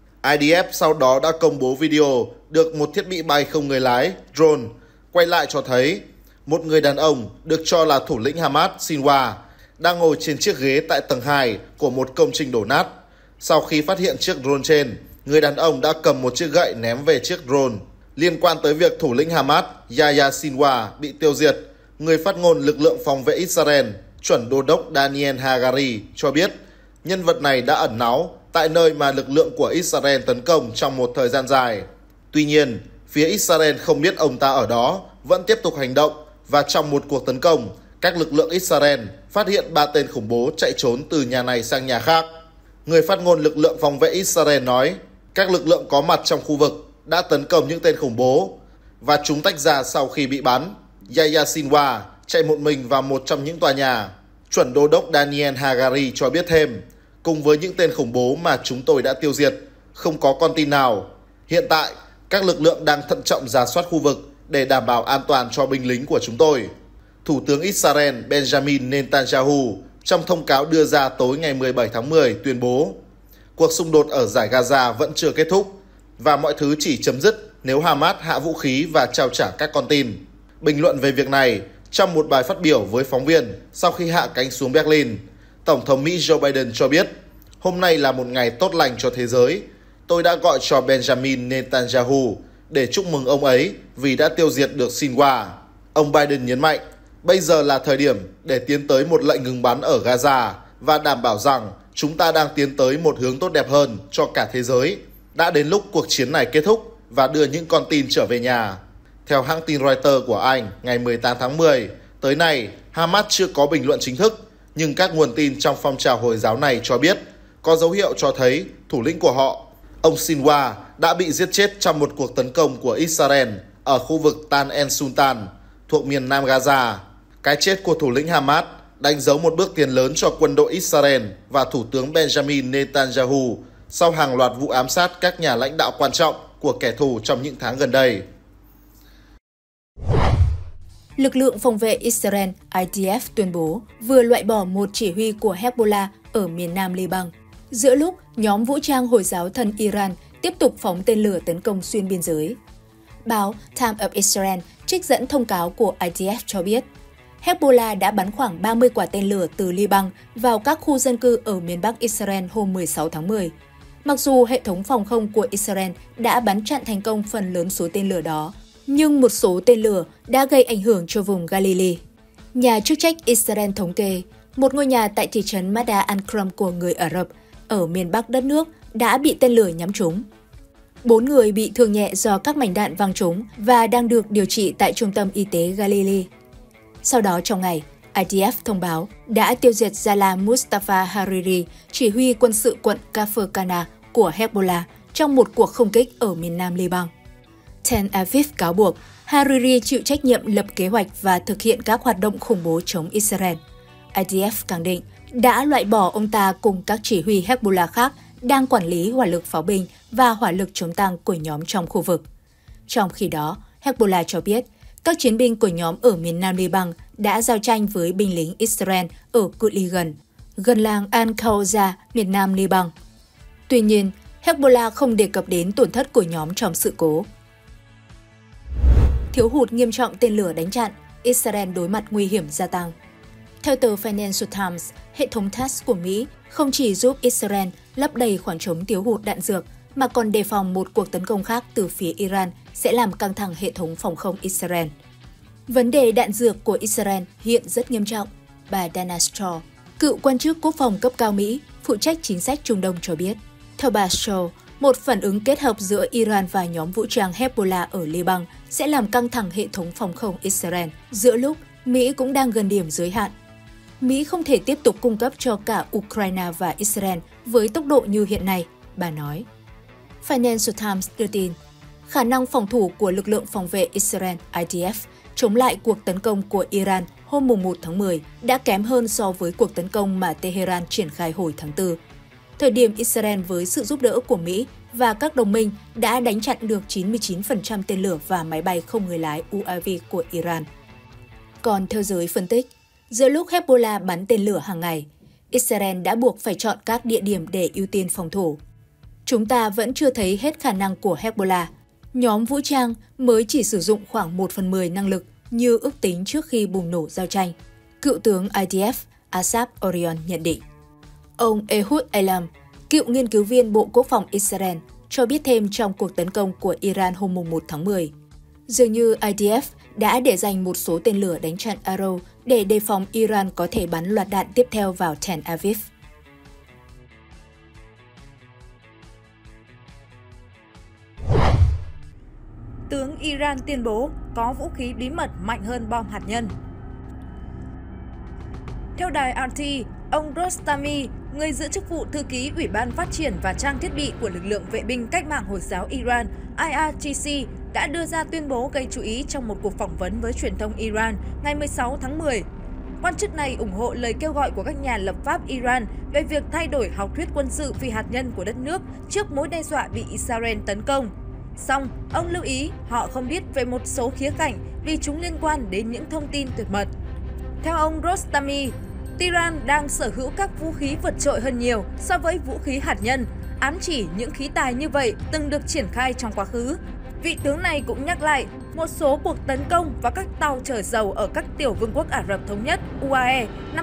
IDF sau đó đã công bố video được một thiết bị bay không người lái, drone, quay lại cho thấy một người đàn ông được cho là thủ lĩnh Hamas Sinwar đang ngồi trên chiếc ghế tại tầng 2 của một công trình đổ nát. Sau khi phát hiện chiếc drone trên, người đàn ông đã cầm một chiếc gậy ném về chiếc drone. Liên quan tới việc thủ lĩnh Hamas Yahya Sinwar bị tiêu diệt, người phát ngôn lực lượng phòng vệ Israel, chuẩn đô đốc Daniel Hagari cho biết nhân vật này đã ẩn náu tại nơi mà lực lượng của Israel tấn công trong một thời gian dài. Tuy nhiên, phía Israel không biết ông ta ở đó, vẫn tiếp tục hành động và trong một cuộc tấn công, các lực lượng Israel phát hiện 3 tên khủng bố chạy trốn từ nhà này sang nhà khác. Người phát ngôn lực lượng phòng vệ Israel nói các lực lượng có mặt trong khu vực đã tấn công những tên khủng bố và chúng tách ra sau khi bị bắn. Yahya Sinwar chạy một mình vào một trong những tòa nhà. Chuẩn đô đốc Daniel Hagari cho biết thêm, cùng với những tên khủng bố mà chúng tôi đã tiêu diệt, không có con tin nào. Hiện tại, các lực lượng đang thận trọng rà soát khu vực để đảm bảo an toàn cho binh lính của chúng tôi. Thủ tướng Israel Benjamin Netanyahu trong thông cáo đưa ra tối ngày 17 tháng 10 tuyên bố cuộc xung đột ở dải Gaza vẫn chưa kết thúc và mọi thứ chỉ chấm dứt nếu Hamas hạ vũ khí và trao trả các con tin. Bình luận về việc này trong một bài phát biểu với phóng viên sau khi hạ cánh xuống Berlin, Tổng thống Mỹ Joe Biden cho biết hôm nay là một ngày tốt lành cho thế giới. Tôi đã gọi cho Benjamin Netanyahu để chúc mừng ông ấy vì đã tiêu diệt được Sinwar. Ông Biden nhấn mạnh, bây giờ là thời điểm để tiến tới một lệnh ngừng bắn ở Gaza và đảm bảo rằng chúng ta đang tiến tới một hướng tốt đẹp hơn cho cả thế giới. Đã đến lúc cuộc chiến này kết thúc và đưa những con tin trở về nhà. Theo hãng tin Reuters của Anh, ngày 18 tháng 10, tới nay Hamas chưa có bình luận chính thức, nhưng các nguồn tin trong phong trào Hồi giáo này cho biết có dấu hiệu cho thấy thủ lĩnh của họ, ông Sinwar, đã bị giết chết trong một cuộc tấn công của Israel ở khu vực Tan El Sultan thuộc miền Nam Gaza. Cái chết của thủ lĩnh Hamas đánh dấu một bước tiến lớn cho quân đội Israel và Thủ tướng Benjamin Netanyahu sau hàng loạt vụ ám sát các nhà lãnh đạo quan trọng của kẻ thù trong những tháng gần đây. Lực lượng phòng vệ Israel IDF tuyên bố vừa loại bỏ một chỉ huy của Hezbollah ở miền nam Liban, giữa lúc nhóm vũ trang Hồi giáo thân Iran tiếp tục phóng tên lửa tấn công xuyên biên giới. Báo Times of Israel trích dẫn thông cáo của IDF cho biết, Hezbollah đã bắn khoảng 30 quả tên lửa từ Liban vào các khu dân cư ở miền Bắc Israel hôm 16 tháng 10. Mặc dù hệ thống phòng không của Israel đã bắn chặn thành công phần lớn số tên lửa đó, nhưng một số tên lửa đã gây ảnh hưởng cho vùng Galilee. Nhà chức trách Israel thống kê, một ngôi nhà tại thị trấn Mada Ankram của người Ả Rập ở miền Bắc đất nước đã bị tên lửa nhắm trúng. 4 người bị thương nhẹ do các mảnh đạn văng trúng và đang được điều trị tại trung tâm y tế Galilee. Sau đó trong ngày, IDF thông báo đã tiêu diệt Jalal Mustafa Hariri, chỉ huy quân sự quận Kafr Qana của Hezbollah trong một cuộc không kích ở miền nam Liban. Tel Aviv cáo buộc Hariri chịu trách nhiệm lập kế hoạch và thực hiện các hoạt động khủng bố chống Israel. IDF khẳng định đã loại bỏ ông ta cùng các chỉ huy Hezbollah khác đang quản lý hỏa lực pháo binh và hỏa lực chống tăng của nhóm trong khu vực. Trong khi đó, Hezbollah cho biết các chiến binh của nhóm ở miền nam Liban đã giao tranh với binh lính Israel ở cự ly gần làng Al-Khawza, miền nam Liban. Tuy nhiên, Hezbollah không đề cập đến tổn thất của nhóm trong sự cố. Thiếu hụt nghiêm trọng tên lửa đánh chặn, Israel đối mặt nguy hiểm gia tăng. Theo tờ Financial Times, hệ thống THAAD của Mỹ không chỉ giúp Israel lấp đầy khoảng trống thiếu hụt đạn dược, mà còn đề phòng một cuộc tấn công khác từ phía Iran sẽ làm căng thẳng hệ thống phòng không Israel. Vấn đề đạn dược của Israel hiện rất nghiêm trọng, bà Dana Stroul, cựu quan chức quốc phòng cấp cao Mỹ, phụ trách chính sách Trung Đông cho biết. Theo bà Stroul, một phản ứng kết hợp giữa Iran và nhóm vũ trang Hezbollah ở Liban sẽ làm căng thẳng hệ thống phòng không Israel, giữa lúc Mỹ cũng đang gần điểm giới hạn. Mỹ không thể tiếp tục cung cấp cho cả Ukraine và Israel với tốc độ như hiện nay, bà nói. Financial Times đưa tin, khả năng phòng thủ của lực lượng phòng vệ Israel IDF chống lại cuộc tấn công của Iran hôm 1 tháng 10 đã kém hơn so với cuộc tấn công mà Tehran triển khai hồi tháng 4. Thời điểm Israel với sự giúp đỡ của Mỹ và các đồng minh đã đánh chặn được 99% tên lửa và máy bay không người lái UAV của Iran. Còn theo giới phân tích, giữa lúc Hezbollah bắn tên lửa hàng ngày, Israel đã buộc phải chọn các địa điểm để ưu tiên phòng thủ. Chúng ta vẫn chưa thấy hết khả năng của Hezbollah. Nhóm vũ trang mới chỉ sử dụng khoảng 1/10 năng lực như ước tính trước khi bùng nổ giao tranh. Cựu tướng IDF Asaf Orion nhận định. Ông Ehud Elam, cựu nghiên cứu viên Bộ Quốc phòng Israel, cho biết thêm trong cuộc tấn công của Iran hôm 1 tháng 10. Dường như IDF đã để dành một số tên lửa đánh chặn Arrow để đề phòng Iran có thể bắn loạt đạn tiếp theo vào Tel Aviv. Tướng Iran tuyên bố có vũ khí bí mật mạnh hơn bom hạt nhân. Theo đài RT, ông Rostami, người giữ chức vụ thư ký Ủy ban Phát triển và Trang thiết bị của lực lượng vệ binh cách mạng Hồi giáo Iran IRGC, đã đưa ra tuyên bố gây chú ý trong một cuộc phỏng vấn với truyền thông Iran ngày 16 tháng 10. Quan chức này ủng hộ lời kêu gọi của các nhà lập pháp Iran về việc thay đổi học thuyết quân sự phi hạt nhân của đất nước trước mối đe dọa bị Israel tấn công. Song, ông lưu ý họ không biết về một số khía cạnh vì chúng liên quan đến những thông tin tuyệt mật. Theo ông Rostami, Tehran đang sở hữu các vũ khí vượt trội hơn nhiều so với vũ khí hạt nhân, ám chỉ những khí tài như vậy từng được triển khai trong quá khứ. Vị tướng này cũng nhắc lại một số cuộc tấn công vào các tàu chở dầu ở các tiểu vương quốc Ả Rập Thống Nhất UAE năm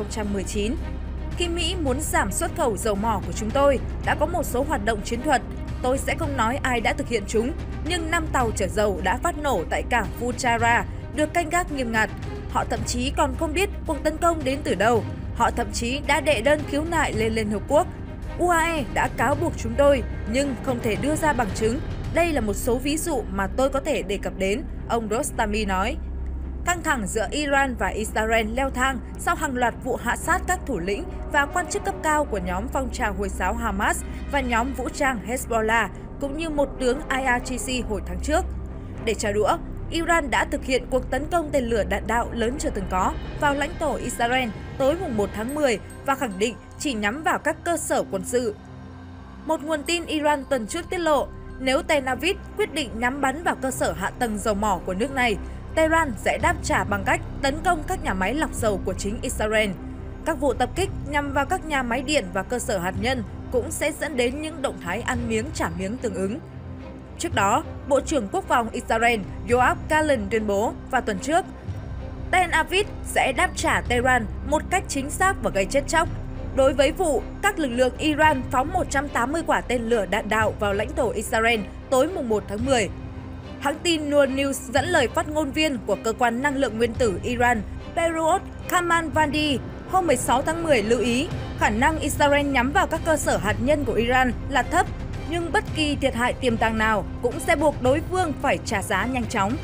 2019. Khi Mỹ muốn giảm xuất khẩu dầu mỏ của chúng tôi, đã có một số hoạt động chiến thuật. Tôi sẽ không nói ai đã thực hiện chúng, nhưng 5 tàu chở dầu đã phát nổ tại cảng Fujairah, được canh gác nghiêm ngặt. Họ thậm chí còn không biết cuộc tấn công đến từ đâu. Họ thậm chí đã đệ đơn khiếu nại lên Liên Hợp Quốc. UAE đã cáo buộc chúng tôi, nhưng không thể đưa ra bằng chứng. Đây là một số ví dụ mà tôi có thể đề cập đến, ông Rostami nói. Căng thẳng giữa Iran và Israel leo thang sau hàng loạt vụ hạ sát các thủ lĩnh và quan chức cấp cao của nhóm phong trào Hồi giáo Hamas và nhóm vũ trang Hezbollah, cũng như một tướng IRGC hồi tháng trước. Để trả đũa, Iran đã thực hiện cuộc tấn công tên lửa đạn đạo lớn chưa từng có vào lãnh thổ Israel tối 1 tháng 10 và khẳng định chỉ nhắm vào các cơ sở quân sự. Một nguồn tin Iran tuần trước tiết lộ, nếu Tel Aviv quyết định nhắm bắn vào cơ sở hạ tầng dầu mỏ của nước này, Tehran sẽ đáp trả bằng cách tấn công các nhà máy lọc dầu của chính Israel. Các vụ tập kích nhằm vào các nhà máy điện và cơ sở hạt nhân cũng sẽ dẫn đến những động thái ăn miếng trả miếng tương ứng. Trước đó, Bộ trưởng Quốc phòng Israel Yoav Gallant tuyên bố vào tuần trước, Tel Aviv sẽ đáp trả Tehran một cách chính xác và gây chết chóc. Đối với vụ các lực lượng Iran phóng 180 quả tên lửa đạn đạo vào lãnh thổ Israel tối 1 tháng 10. Hãng tin Noor News dẫn lời phát ngôn viên của Cơ quan Năng lượng Nguyên tử Iran, Behrooz Kamalvandi, hôm 16 tháng 10 lưu ý khả năng Israel nhắm vào các cơ sở hạt nhân của Iran là thấp, nhưng bất kỳ thiệt hại tiềm tàng nào cũng sẽ buộc đối phương phải trả giá nhanh chóng.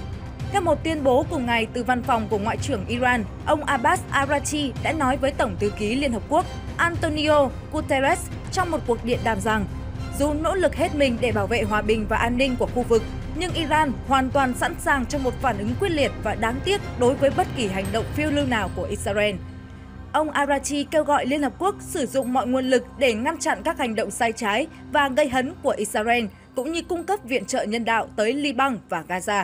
Theo một tuyên bố cùng ngày từ văn phòng của Ngoại trưởng Iran, ông Abbas Araghchi đã nói với Tổng thư ký Liên Hợp Quốc Antonio Guterres trong một cuộc điện đàm rằng dù nỗ lực hết mình để bảo vệ hòa bình và an ninh của khu vực, nhưng Iran hoàn toàn sẵn sàng cho một phản ứng quyết liệt và đáng tiếc đối với bất kỳ hành động phiêu lưu nào của Israel. Ông Araghchi kêu gọi Liên Hợp Quốc sử dụng mọi nguồn lực để ngăn chặn các hành động sai trái và gây hấn của Israel, cũng như cung cấp viện trợ nhân đạo tới Liban và Gaza.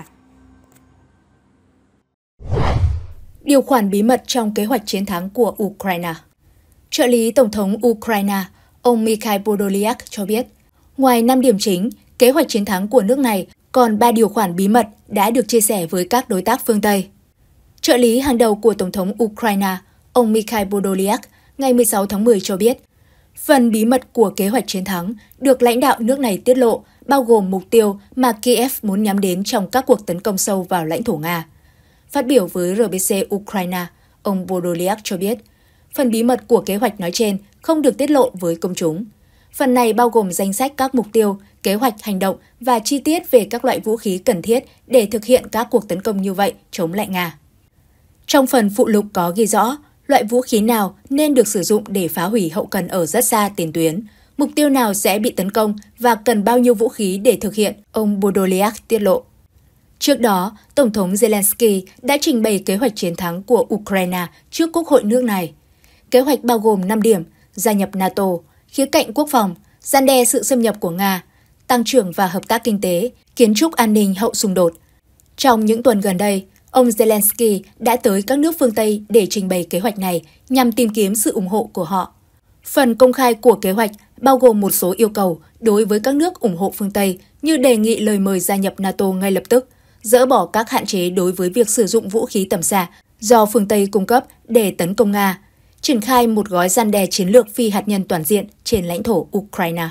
Điều khoản bí mật trong kế hoạch chiến thắng của Ukraine. Trợ lý Tổng thống Ukraine, ông Mikhail Podolyak cho biết, ngoài 5 điểm chính, kế hoạch chiến thắng của nước này còn 3 điều khoản bí mật đã được chia sẻ với các đối tác phương Tây. Trợ lý hàng đầu của Tổng thống Ukraine, ông Mikhail Podolyak, ngày 16 tháng 10 cho biết, phần bí mật của kế hoạch chiến thắng được lãnh đạo nước này tiết lộ, bao gồm mục tiêu mà Kiev muốn nhắm đến trong các cuộc tấn công sâu vào lãnh thổ Nga. Phát biểu với RBC Ukraine, ông Podolyak cho biết, phần bí mật của kế hoạch nói trên không được tiết lộ với công chúng. Phần này bao gồm danh sách các mục tiêu, kế hoạch hành động và chi tiết về các loại vũ khí cần thiết để thực hiện các cuộc tấn công như vậy chống lại Nga. Trong phần phụ lục có ghi rõ loại vũ khí nào nên được sử dụng để phá hủy hậu cần ở rất xa tiền tuyến, mục tiêu nào sẽ bị tấn công và cần bao nhiêu vũ khí để thực hiện, ông Podolyak tiết lộ. Trước đó, Tổng thống Zelensky đã trình bày kế hoạch chiến thắng của Ukraine trước Quốc hội nước này. Kế hoạch bao gồm 5 điểm: gia nhập NATO, khía cạnh quốc phòng, răn đe sự xâm nhập của Nga, tăng trưởng và hợp tác kinh tế, kiến trúc an ninh hậu xung đột. Trong những tuần gần đây, ông Zelensky đã tới các nước phương Tây để trình bày kế hoạch này nhằm tìm kiếm sự ủng hộ của họ. Phần công khai của kế hoạch bao gồm một số yêu cầu đối với các nước ủng hộ phương Tây như đề nghị lời mời gia nhập NATO ngay lập tức, dỡ bỏ các hạn chế đối với việc sử dụng vũ khí tầm xa do phương Tây cung cấp để tấn công Nga, triển khai một gói răn đe chiến lược phi hạt nhân toàn diện trên lãnh thổ Ukraine.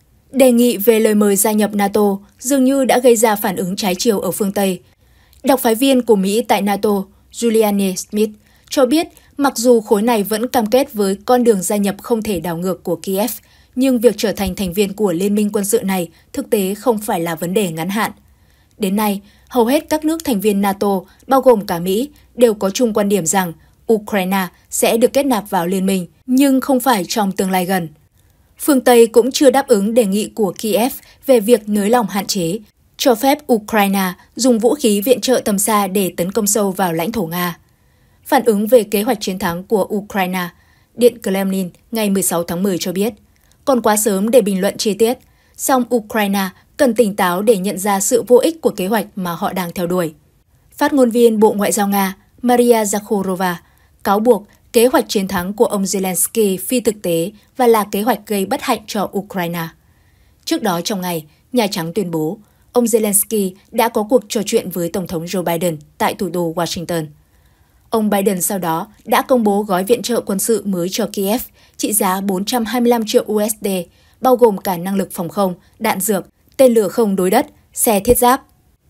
Đề nghị về lời mời gia nhập NATO dường như đã gây ra phản ứng trái chiều ở phương Tây. Đặc phái viên của Mỹ tại NATO, Julianne Smith, cho biết mặc dù khối này vẫn cam kết với con đường gia nhập không thể đảo ngược của Kiev, nhưng việc trở thành thành viên của liên minh quân sự này thực tế không phải là vấn đề ngắn hạn. Đến nay, hầu hết các nước thành viên NATO, bao gồm cả Mỹ, đều có chung quan điểm rằng Ukraine sẽ được kết nạp vào liên minh, nhưng không phải trong tương lai gần. Phương Tây cũng chưa đáp ứng đề nghị của Kiev về việc nới lỏng hạn chế, cho phép Ukraine dùng vũ khí viện trợ tầm xa để tấn công sâu vào lãnh thổ Nga. Phản ứng về kế hoạch chiến thắng của Ukraine, Điện Kremlin ngày 16 tháng 10 cho biết, còn quá sớm để bình luận chi tiết, song Ukraine cần tỉnh táo để nhận ra sự vô ích của kế hoạch mà họ đang theo đuổi. Phát ngôn viên Bộ Ngoại giao Nga Maria Zakharova cáo buộc kế hoạch chiến thắng của ông Zelensky phi thực tế và là kế hoạch gây bất hạnh cho Ukraine. Trước đó trong ngày, Nhà Trắng tuyên bố ông Zelensky đã có cuộc trò chuyện với Tổng thống Joe Biden tại thủ đô Washington. Ông Biden sau đó đã công bố gói viện trợ quân sự mới cho Kiev trị giá 425 triệu USD, bao gồm cả năng lực phòng không, đạn dược, tên lửa không đối đất, xe thiết giáp.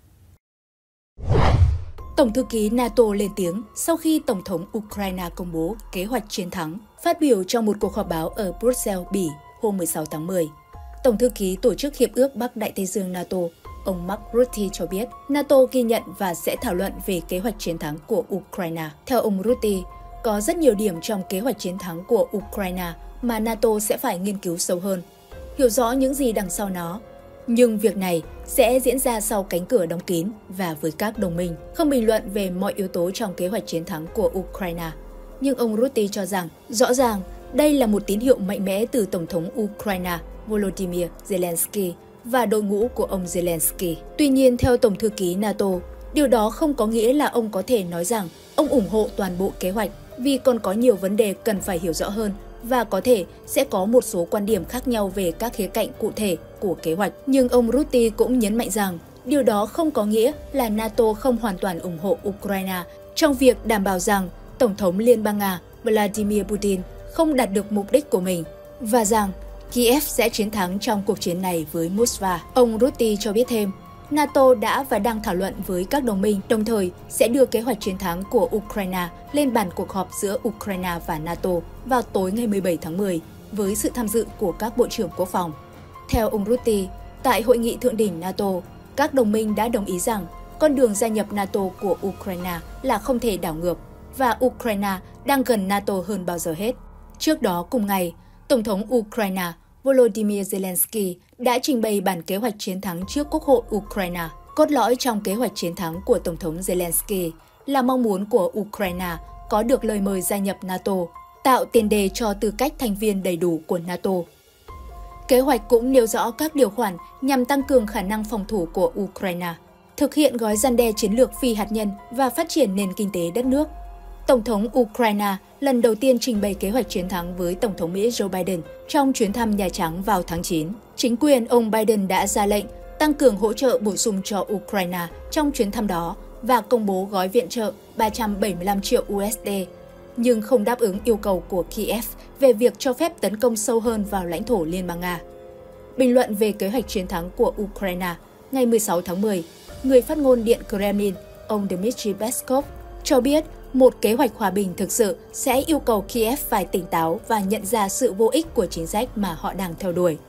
Tổng thư ký NATO lên tiếng sau khi Tổng thống Ukraine công bố kế hoạch chiến thắng. Phát biểu trong một cuộc họp báo ở Brussels, Bỉ hôm 16 tháng 10, Tổng thư ký Tổ chức Hiệp ước Bắc Đại Tây Dương NATO, ông Mark Rutte cho biết NATO ghi nhận và sẽ thảo luận về kế hoạch chiến thắng của Ukraine. Theo ông Rutte, có rất nhiều điểm trong kế hoạch chiến thắng của Ukraine mà NATO sẽ phải nghiên cứu sâu hơn, hiểu rõ những gì đằng sau nó. Nhưng việc này sẽ diễn ra sau cánh cửa đóng kín và với các đồng minh, không bình luận về mọi yếu tố trong kế hoạch chiến thắng của Ukraine. Nhưng ông Rutte cho rằng, rõ ràng, đây là một tín hiệu mạnh mẽ từ Tổng thống Ukraine Volodymyr Zelensky và đội ngũ của ông Zelensky. Tuy nhiên, theo Tổng thư ký NATO, điều đó không có nghĩa là ông có thể nói rằng ông ủng hộ toàn bộ kế hoạch, vì còn có nhiều vấn đề cần phải hiểu rõ hơn và có thể sẽ có một số quan điểm khác nhau về các khía cạnh cụ thể của kế hoạch. Nhưng ông Rutte cũng nhấn mạnh rằng điều đó không có nghĩa là NATO không hoàn toàn ủng hộ Ukraine trong việc đảm bảo rằng Tổng thống Liên bang Nga Vladimir Putin không đạt được mục đích của mình và rằng Kiev sẽ chiến thắng trong cuộc chiến này với Moscow. Ông Rutte cho biết thêm, NATO đã và đang thảo luận với các đồng minh, đồng thời sẽ đưa kế hoạch chiến thắng của Ukraine lên bàn cuộc họp giữa Ukraine và NATO vào tối ngày 17 tháng 10 với sự tham dự của các bộ trưởng quốc phòng. Theo ông Rutte, tại hội nghị thượng đỉnh NATO, các đồng minh đã đồng ý rằng con đường gia nhập NATO của Ukraine là không thể đảo ngược và Ukraine đang gần NATO hơn bao giờ hết. Trước đó cùng ngày, Tổng thống Ukraine Volodymyr Zelensky đã trình bày bản kế hoạch chiến thắng trước Quốc hội Ukraine. Cốt lõi trong kế hoạch chiến thắng của Tổng thống Zelensky là mong muốn của Ukraine có được lời mời gia nhập NATO, tạo tiền đề cho tư cách thành viên đầy đủ của NATO. Kế hoạch cũng nêu rõ các điều khoản nhằm tăng cường khả năng phòng thủ của Ukraine, thực hiện gói răn đe chiến lược phi hạt nhân và phát triển nền kinh tế đất nước. Tổng thống Ukraine lần đầu tiên trình bày kế hoạch chiến thắng với Tổng thống Mỹ Joe Biden trong chuyến thăm Nhà Trắng vào tháng 9. Chính quyền ông Biden đã ra lệnh tăng cường hỗ trợ bổ sung cho Ukraine trong chuyến thăm đó và công bố gói viện trợ 375 triệu USD, nhưng không đáp ứng yêu cầu của Kiev về việc cho phép tấn công sâu hơn vào lãnh thổ Liên bang Nga. Bình luận về kế hoạch chiến thắng của Ukraine, ngày 16 tháng 10, người phát ngôn Điện Kremlin, ông Dmitry Peskov, cho biết một kế hoạch hòa bình thực sự sẽ yêu cầu Kiev phải tỉnh táo và nhận ra sự vô ích của chính sách mà họ đang theo đuổi.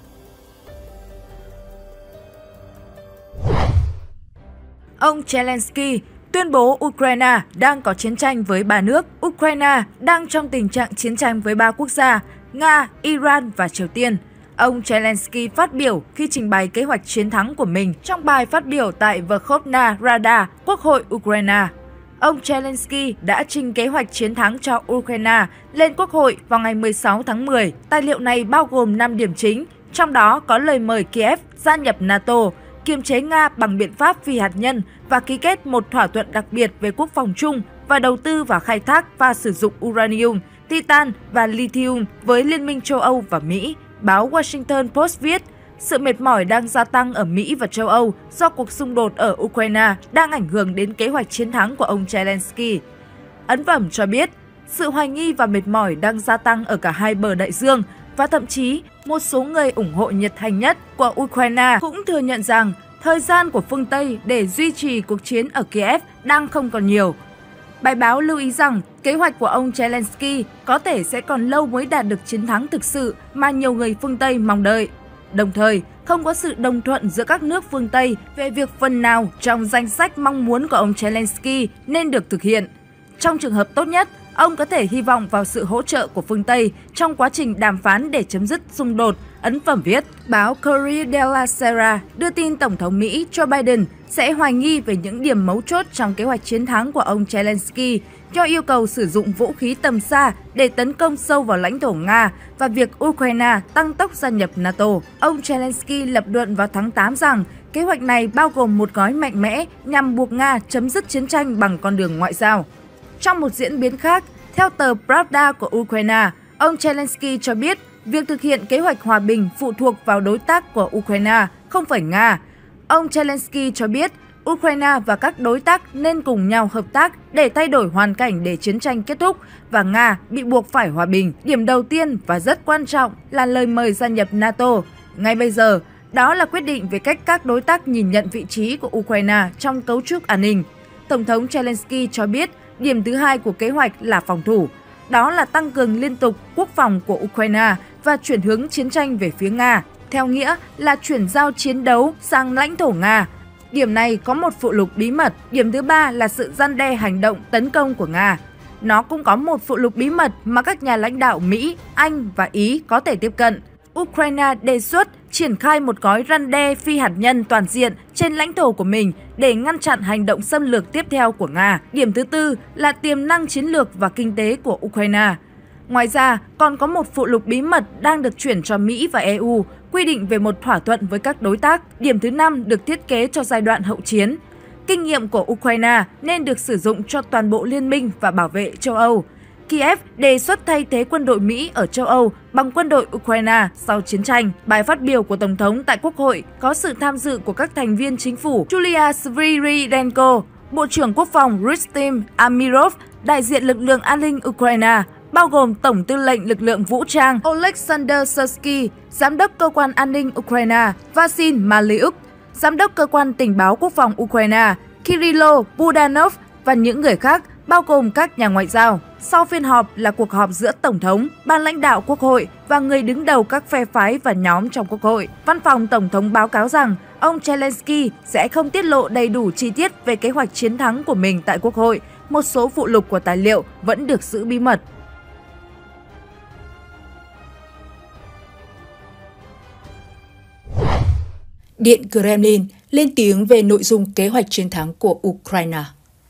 Ông Zelensky tuyên bố Ukraine đang có chiến tranh với 3 nước. Ukraine đang trong tình trạng chiến tranh với 3 quốc gia, Nga, Iran và Triều Tiên. Ông Zelensky phát biểu khi trình bày kế hoạch chiến thắng của mình trong bài phát biểu tại Verkhovna Rada, Quốc hội Ukraine. Ông Zelensky đã trình kế hoạch chiến thắng cho Ukraine lên Quốc hội vào ngày 16 tháng 10. Tài liệu này bao gồm 5 điểm chính, trong đó có lời mời Kiev gia nhập NATO, kiềm chế Nga bằng biện pháp phi hạt nhân và ký kết một thỏa thuận đặc biệt về quốc phòng chung và đầu tư vào khai thác và sử dụng uranium, titan và lithium với Liên minh châu Âu và Mỹ. Báo Washington Post viết, sự mệt mỏi đang gia tăng ở Mỹ và châu Âu do cuộc xung đột ở Ukraine đang ảnh hưởng đến kế hoạch chiến thắng của ông Zelensky. Ấn phẩm cho biết, sự hoài nghi và mệt mỏi đang gia tăng ở cả hai bờ đại dương và thậm chí một số người ủng hộ nhiệt thành nhất của Ukraine cũng thừa nhận rằng thời gian của phương Tây để duy trì cuộc chiến ở Kiev đang không còn nhiều. Bài báo lưu ý rằng kế hoạch của ông Zelensky có thể sẽ còn lâu mới đạt được chiến thắng thực sự mà nhiều người phương Tây mong đợi. Đồng thời, không có sự đồng thuận giữa các nước phương Tây về việc phần nào trong danh sách mong muốn của ông Zelensky nên được thực hiện. Trong trường hợp tốt nhất, ông có thể hy vọng vào sự hỗ trợ của phương Tây trong quá trình đàm phán để chấm dứt xung đột, ấn phẩm viết. Báo Corriere della Sera đưa tin Tổng thống Mỹ Joe Biden sẽ hoài nghi về những điểm mấu chốt trong kế hoạch chiến thắng của ông Zelensky do yêu cầu sử dụng vũ khí tầm xa để tấn công sâu vào lãnh thổ Nga và việc Ukraine tăng tốc gia nhập NATO. Ông Zelensky lập luận vào tháng 8 rằng kế hoạch này bao gồm một gói mạnh mẽ nhằm buộc Nga chấm dứt chiến tranh bằng con đường ngoại giao. Trong một diễn biến khác, theo tờ Pravda của Ukraine, ông Zelensky cho biết việc thực hiện kế hoạch hòa bình phụ thuộc vào đối tác của Ukraine, không phải Nga. Ông Zelensky cho biết Ukraine và các đối tác nên cùng nhau hợp tác để thay đổi hoàn cảnh để chiến tranh kết thúc và Nga bị buộc phải hòa bình. Điểm đầu tiên và rất quan trọng là lời mời gia nhập NATO. Ngay bây giờ, đó là quyết định về cách các đối tác nhìn nhận vị trí của Ukraine trong cấu trúc an ninh. Tổng thống Zelensky cho biết điểm thứ hai của kế hoạch là phòng thủ. Đó là tăng cường liên tục quốc phòng của Ukraine và chuyển hướng chiến tranh về phía Nga, theo nghĩa là chuyển giao chiến đấu sang lãnh thổ Nga. Điểm này có một phụ lục bí mật. Điểm thứ ba là sự răn đe hành động tấn công của Nga. Nó cũng có một phụ lục bí mật mà các nhà lãnh đạo Mỹ, Anh và Ý có thể tiếp cận. Ukraine đề xuất triển khai một gói răn đe phi hạt nhân toàn diện trên lãnh thổ của mình để ngăn chặn hành động xâm lược tiếp theo của Nga. Điểm thứ tư là tiềm năng chiến lược và kinh tế của Ukraine. Ngoài ra, còn có một phụ lục bí mật đang được chuyển cho Mỹ và EU, quy định về một thỏa thuận với các đối tác. Điểm thứ 5 được thiết kế cho giai đoạn hậu chiến. Kinh nghiệm của Ukraine nên được sử dụng cho toàn bộ liên minh và bảo vệ châu Âu. Kiev đề xuất thay thế quân đội Mỹ ở châu Âu bằng quân đội Ukraine sau chiến tranh. Bài phát biểu của Tổng thống tại Quốc hội có sự tham dự của các thành viên chính phủ Yulia Sviridenko, Bộ trưởng Quốc phòng Rustem Amirov, đại diện lực lượng an ninh Ukraine, bao gồm Tổng tư lệnh lực lượng vũ trang Oleksandr Syrsky, Giám đốc Cơ quan An ninh Ukraine Vasyl Maliuk, Giám đốc Cơ quan Tình báo Quốc phòng Ukraine Kirilo Budanov và những người khác, bao gồm các nhà ngoại giao. Sau phiên họp là cuộc họp giữa Tổng thống, ban lãnh đạo Quốc hội và người đứng đầu các phe phái và nhóm trong Quốc hội. Văn phòng Tổng thống báo cáo rằng ông Zelensky sẽ không tiết lộ đầy đủ chi tiết về kế hoạch chiến thắng của mình tại Quốc hội. Một số phụ lục của tài liệu vẫn được giữ bí mật. Điện Kremlin lên tiếng về nội dung kế hoạch chiến thắng của Ukraine.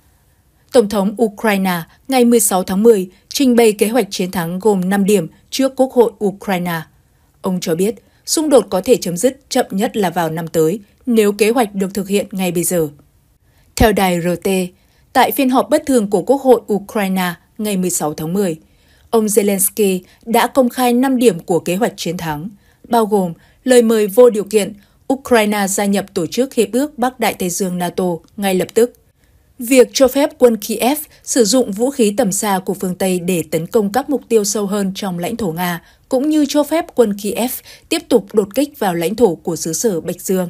Tổng thống Ukraine ngày 16 tháng 10 trình bày kế hoạch chiến thắng gồm 5 điểm trước Quốc hội Ukraine. Ông cho biết xung đột có thể chấm dứt chậm nhất là vào năm tới nếu kế hoạch được thực hiện ngay bây giờ. Theo đài RT, tại phiên họp bất thường của Quốc hội Ukraine ngày 16 tháng 10, ông Zelensky đã công khai 5 điểm của kế hoạch chiến thắng, bao gồm lời mời vô điều kiện Ukraine gia nhập Tổ chức Hiệp ước Bắc Đại Tây Dương NATO ngay lập tức, việc cho phép quân Kiev sử dụng vũ khí tầm xa của phương Tây để tấn công các mục tiêu sâu hơn trong lãnh thổ Nga, cũng như cho phép quân Kiev tiếp tục đột kích vào lãnh thổ của xứ sở Bạch Dương.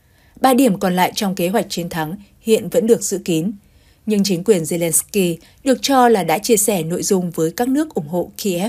3 điểm còn lại trong kế hoạch chiến thắng hiện vẫn được giữ kín, nhưng chính quyền Zelensky được cho là đã chia sẻ nội dung với các nước ủng hộ Kiev.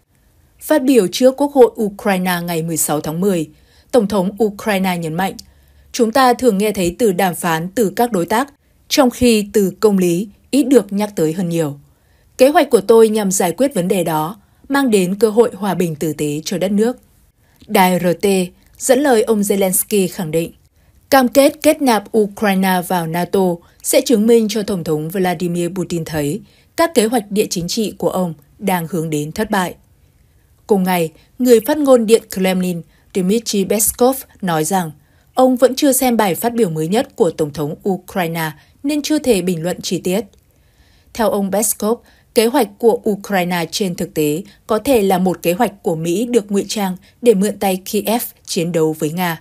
Phát biểu trước Quốc hội Ukraine ngày 16 tháng 10, Tổng thống Ukraine nhấn mạnh, chúng ta thường nghe thấy từ đàm phán từ các đối tác, trong khi từ công lý ít được nhắc tới hơn nhiều. Kế hoạch của tôi nhằm giải quyết vấn đề đó, mang đến cơ hội hòa bình tử tế cho đất nước. Đài RT dẫn lời ông Zelensky khẳng định, cam kết kết nạp Ukraine vào NATO sẽ chứng minh cho Tổng thống Vladimir Putin thấy các kế hoạch địa chính trị của ông đang hướng đến thất bại. Cùng ngày, người phát ngôn Điện Kremlin Dmitry Peskov nói rằng ông vẫn chưa xem bài phát biểu mới nhất của Tổng thống Ukraine nên chưa thể bình luận chi tiết. Theo ông Peskov, kế hoạch của Ukraine trên thực tế có thể là một kế hoạch của Mỹ được ngụy trang để mượn tay Kiev chiến đấu với Nga.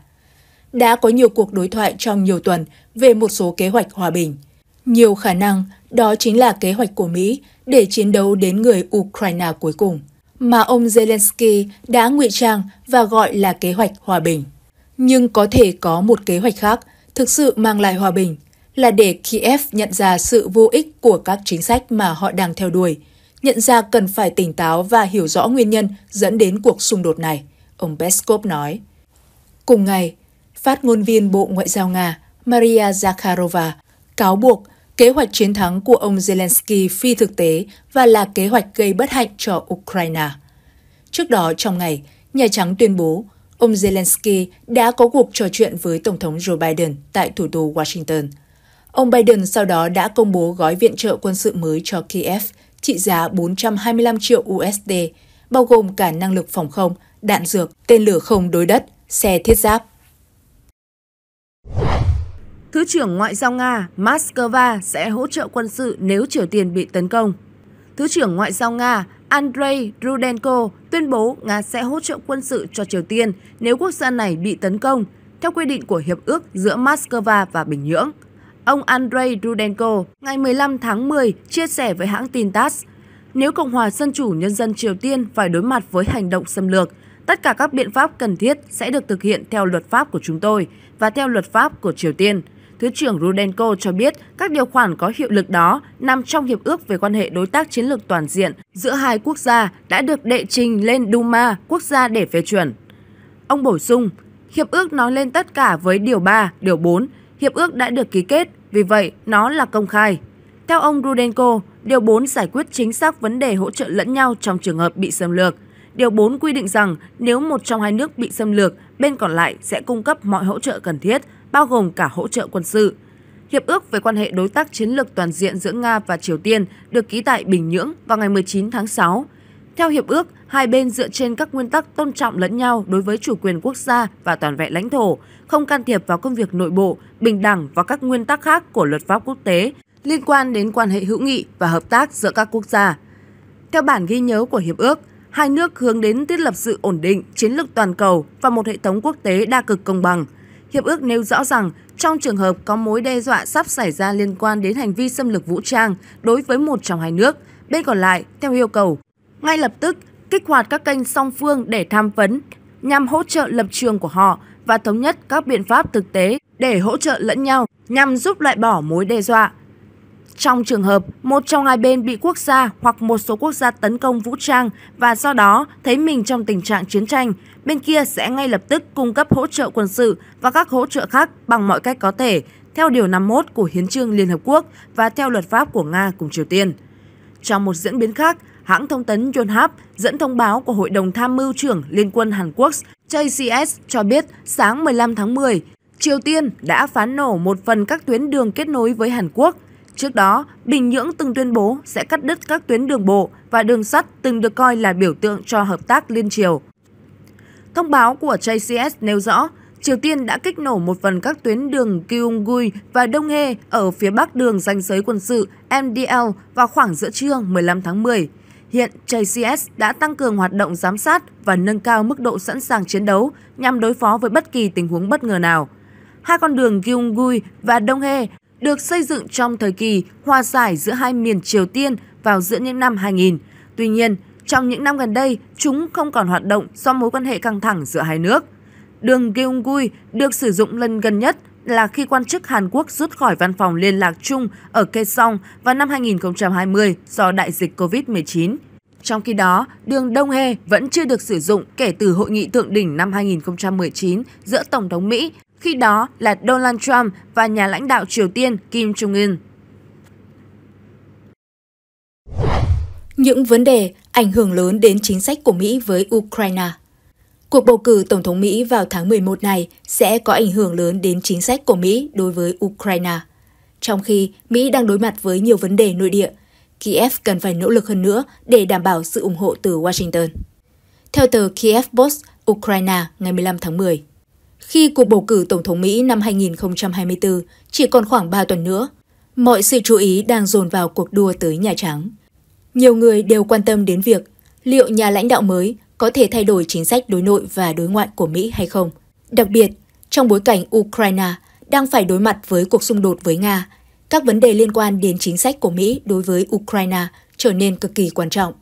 Đã có nhiều cuộc đối thoại trong nhiều tuần về một số kế hoạch hòa bình. Nhiều khả năng đó chính là kế hoạch của Mỹ để chiến đấu đến người Ukraine cuối cùng, mà ông Zelensky đã ngụy trang và gọi là kế hoạch hòa bình. Nhưng có thể có một kế hoạch khác thực sự mang lại hòa bình, là để Kiev nhận ra sự vô ích của các chính sách mà họ đang theo đuổi, nhận ra cần phải tỉnh táo và hiểu rõ nguyên nhân dẫn đến cuộc xung đột này, ông Peskov nói. Cùng ngày, phát ngôn viên Bộ Ngoại giao Nga Maria Zakharova cáo buộc kế hoạch chiến thắng của ông Zelensky phi thực tế và là kế hoạch gây bất hạnh cho Ukraine. Trước đó trong ngày, Nhà Trắng tuyên bố ông Zelensky đã có cuộc trò chuyện với Tổng thống Joe Biden tại thủ đô Washington. Ông Biden sau đó đã công bố gói viện trợ quân sự mới cho Kiev trị giá 425 triệu USD, bao gồm cả năng lực phòng không, đạn dược, tên lửa không đối đất, xe thiết giáp. Thứ trưởng Ngoại giao Nga Moscow sẽ hỗ trợ quân sự nếu Triều Tiên bị tấn công. Thứ trưởng Ngoại giao Nga Andrei Rudenko tuyên bố Nga sẽ hỗ trợ quân sự cho Triều Tiên nếu quốc gia này bị tấn công, theo quy định của Hiệp ước giữa Moscow và Bình Nhưỡng. Ông Andrei Rudenko ngày 15 tháng 10 chia sẻ với hãng tin TASS, nếu Cộng hòa Dân chủ Nhân dân Triều Tiên phải đối mặt với hành động xâm lược, tất cả các biện pháp cần thiết sẽ được thực hiện theo luật pháp của chúng tôi và theo luật pháp của Triều Tiên. Thứ trưởng Rudenko cho biết các điều khoản có hiệu lực đó nằm trong Hiệp ước về quan hệ đối tác chiến lược toàn diện giữa hai quốc gia đã được đệ trình lên Duma quốc gia để phê chuẩn. Ông bổ sung, Hiệp ước nói lên tất cả với Điều 3, Điều 4. Hiệp ước đã được ký kết, vì vậy nó là công khai. Theo ông Rudenko, Điều 4 giải quyết chính xác vấn đề hỗ trợ lẫn nhau trong trường hợp bị xâm lược. Điều 4 quy định rằng nếu một trong hai nước bị xâm lược, bên còn lại sẽ cung cấp mọi hỗ trợ cần thiết, bao gồm cả hỗ trợ quân sự. Hiệp ước về quan hệ đối tác chiến lược toàn diện giữa Nga và Triều Tiên được ký tại Bình Nhưỡng vào ngày 19 tháng 6. Theo hiệp ước, hai bên dựa trên các nguyên tắc tôn trọng lẫn nhau đối với chủ quyền quốc gia và toàn vẹn lãnh thổ, không can thiệp vào công việc nội bộ, bình đẳng và các nguyên tắc khác của luật pháp quốc tế liên quan đến quan hệ hữu nghị và hợp tác giữa các quốc gia. Theo bản ghi nhớ của hiệp ước, hai nước hướng đến thiết lập sự ổn định, chiến lược toàn cầu và một hệ thống quốc tế đa cực công bằng. Hiệp ước nêu rõ rằng trong trường hợp có mối đe dọa sắp xảy ra liên quan đến hành vi xâm lược vũ trang đối với một trong hai nước, bên còn lại, theo yêu cầu, ngay lập tức kích hoạt các kênh song phương để tham vấn nhằm hỗ trợ lập trường của họ và thống nhất các biện pháp thực tế để hỗ trợ lẫn nhau nhằm giúp loại bỏ mối đe dọa. Trong trường hợp một trong hai bên bị quốc gia hoặc một số quốc gia tấn công vũ trang và do đó thấy mình trong tình trạng chiến tranh, bên kia sẽ ngay lập tức cung cấp hỗ trợ quân sự và các hỗ trợ khác bằng mọi cách có thể, theo Điều 51 của Hiến chương Liên Hợp Quốc và theo luật pháp của Nga cùng Triều Tiên. Trong một diễn biến khác, hãng thông tấn Yonhap dẫn thông báo của Hội đồng Tham mưu trưởng Liên quân Hàn Quốc JCS cho biết sáng 15 tháng 10, Triều Tiên đã phán nổ một phần các tuyến đường kết nối với Hàn Quốc. Trước đó, Bình Nhưỡng từng tuyên bố sẽ cắt đứt các tuyến đường bộ và đường sắt từng được coi là biểu tượng cho hợp tác liên triều. Thông báo của JCS nêu rõ, Triều Tiên đã kích nổ một phần các tuyến đường Gyeonggui và Donghae ở phía bắc đường ranh giới quân sự MDL vào khoảng giữa trưa 15 tháng 10. Hiện JCS đã tăng cường hoạt động giám sát và nâng cao mức độ sẵn sàng chiến đấu nhằm đối phó với bất kỳ tình huống bất ngờ nào. Hai con đường Gyeonggui và Donghae được xây dựng trong thời kỳ hòa giải giữa hai miền Triều Tiên vào giữa những năm 2000. Tuy nhiên, trong những năm gần đây, chúng không còn hoạt động do mối quan hệ căng thẳng giữa hai nước. Đường Gyeonggui được sử dụng lần gần nhất là khi quan chức Hàn Quốc rút khỏi văn phòng liên lạc chung ở Kaesong vào năm 2020 do đại dịch COVID-19. Trong khi đó, đường Donghae vẫn chưa được sử dụng kể từ hội nghị thượng đỉnh năm 2019 giữa Tổng thống Mỹ, khi đó là Donald Trump và nhà lãnh đạo Triều Tiên Kim Jong-un. Những vấn đề ảnh hưởng lớn đến chính sách của Mỹ với Ukraine. Cuộc bầu cử Tổng thống Mỹ vào tháng 11 này sẽ có ảnh hưởng lớn đến chính sách của Mỹ đối với Ukraine. Trong khi Mỹ đang đối mặt với nhiều vấn đề nội địa, Kiev cần phải nỗ lực hơn nữa để đảm bảo sự ủng hộ từ Washington. Theo tờ Kiev Post Ukraine ngày 15 tháng 10, khi cuộc bầu cử Tổng thống Mỹ năm 2024 chỉ còn khoảng 3 tuần nữa, mọi sự chú ý đang dồn vào cuộc đua tới Nhà Trắng. Nhiều người đều quan tâm đến việc liệu nhà lãnh đạo mới có thể thay đổi chính sách đối nội và đối ngoại của Mỹ hay không. Đặc biệt, trong bối cảnh Ukraine đang phải đối mặt với cuộc xung đột với Nga, các vấn đề liên quan đến chính sách của Mỹ đối với Ukraine trở nên cực kỳ quan trọng.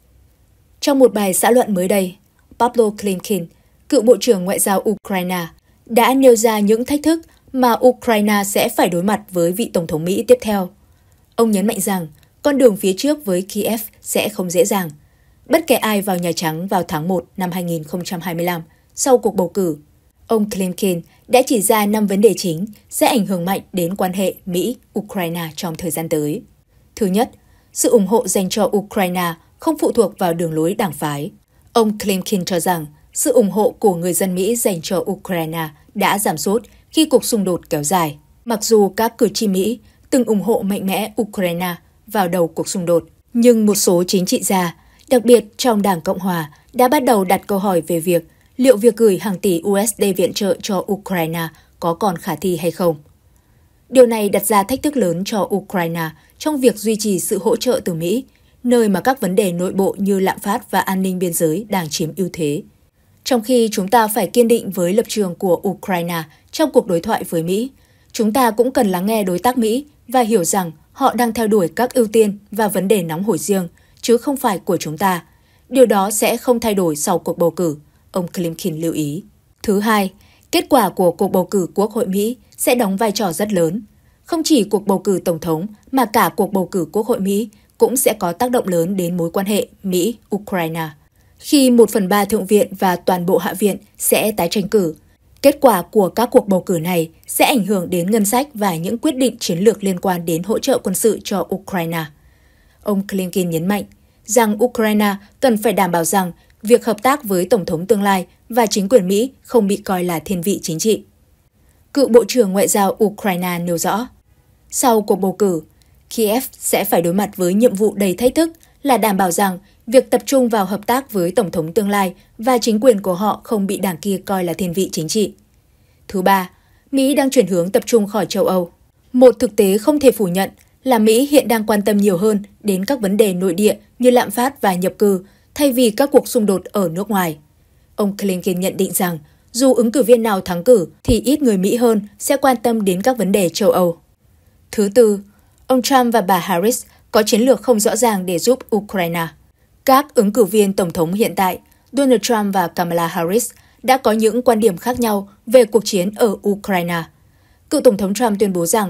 Trong một bài xã luận mới đây, Pavlo Klimkin, cựu Bộ trưởng Ngoại giao Ukraine, đã nêu ra những thách thức mà Ukraine sẽ phải đối mặt với vị Tổng thống Mỹ tiếp theo. Ông nhấn mạnh rằng con đường phía trước với Kiev sẽ không dễ dàng. Bất kể ai vào Nhà Trắng vào tháng 1 năm 2025 sau cuộc bầu cử, ông Klimkin đã chỉ ra 5 vấn đề chính sẽ ảnh hưởng mạnh đến quan hệ Mỹ-Ukraine trong thời gian tới. Thứ nhất, sự ủng hộ dành cho Ukraine không phụ thuộc vào đường lối đảng phái. Ông Klimkin cho rằng sự ủng hộ của người dân Mỹ dành cho Ukraine đã giảm sút khi cuộc xung đột kéo dài. Mặc dù các cử tri Mỹ từng ủng hộ mạnh mẽ Ukraine vào đầu cuộc xung đột, nhưng một số chính trị gia, đặc biệt trong Đảng Cộng Hòa, đã bắt đầu đặt câu hỏi về việc liệu việc gửi hàng tỷ USD viện trợ cho Ukraine có còn khả thi hay không. Điều này đặt ra thách thức lớn cho Ukraine trong việc duy trì sự hỗ trợ từ Mỹ, nơi mà các vấn đề nội bộ như lạm phát và an ninh biên giới đang chiếm ưu thế. Trong khi chúng ta phải kiên định với lập trường của Ukraine trong cuộc đối thoại với Mỹ, chúng ta cũng cần lắng nghe đối tác Mỹ và hiểu rằng họ đang theo đuổi các ưu tiên và vấn đề nóng hổi riêng, chứ không phải của chúng ta. Điều đó sẽ không thay đổi sau cuộc bầu cử, ông Klimkin lưu ý. Thứ hai, kết quả của cuộc bầu cử Quốc hội Mỹ sẽ đóng vai trò rất lớn. Không chỉ cuộc bầu cử Tổng thống mà cả cuộc bầu cử Quốc hội Mỹ cũng sẽ có tác động lớn đến mối quan hệ Mỹ-Ukraine. Khi 1/3 Thượng viện và toàn bộ Hạ viện sẽ tái tranh cử, kết quả của các cuộc bầu cử này sẽ ảnh hưởng đến ngân sách và những quyết định chiến lược liên quan đến hỗ trợ quân sự cho Ukraine. Ông Klimkin nhấn mạnh rằng Ukraine cần phải đảm bảo rằng việc hợp tác với Tổng thống tương lai và chính quyền Mỹ không bị coi là thiên vị chính trị. Cựu Bộ trưởng Ngoại giao Ukraine nêu rõ, sau cuộc bầu cử, Kiev sẽ phải đối mặt với nhiệm vụ đầy thách thức là đảm bảo rằng việc tập trung vào hợp tác với Tổng thống tương lai và chính quyền của họ không bị đảng kia coi là thiên vị chính trị. Thứ ba, Mỹ đang chuyển hướng tập trung khỏi châu Âu. Một thực tế không thể phủ nhận là Mỹ hiện đang quan tâm nhiều hơn đến các vấn đề nội địa như lạm phát và nhập cư thay vì các cuộc xung đột ở nước ngoài. Ông Klimkin nhận định rằng dù ứng cử viên nào thắng cử thì ít người Mỹ hơn sẽ quan tâm đến các vấn đề châu Âu. Thứ tư, ông Trump và bà Harris có chiến lược không rõ ràng để giúp Ukraine. Các ứng cử viên Tổng thống hiện tại, Donald Trump và Kamala Harris, đã có những quan điểm khác nhau về cuộc chiến ở Ukraine. Cựu Tổng thống Trump tuyên bố rằng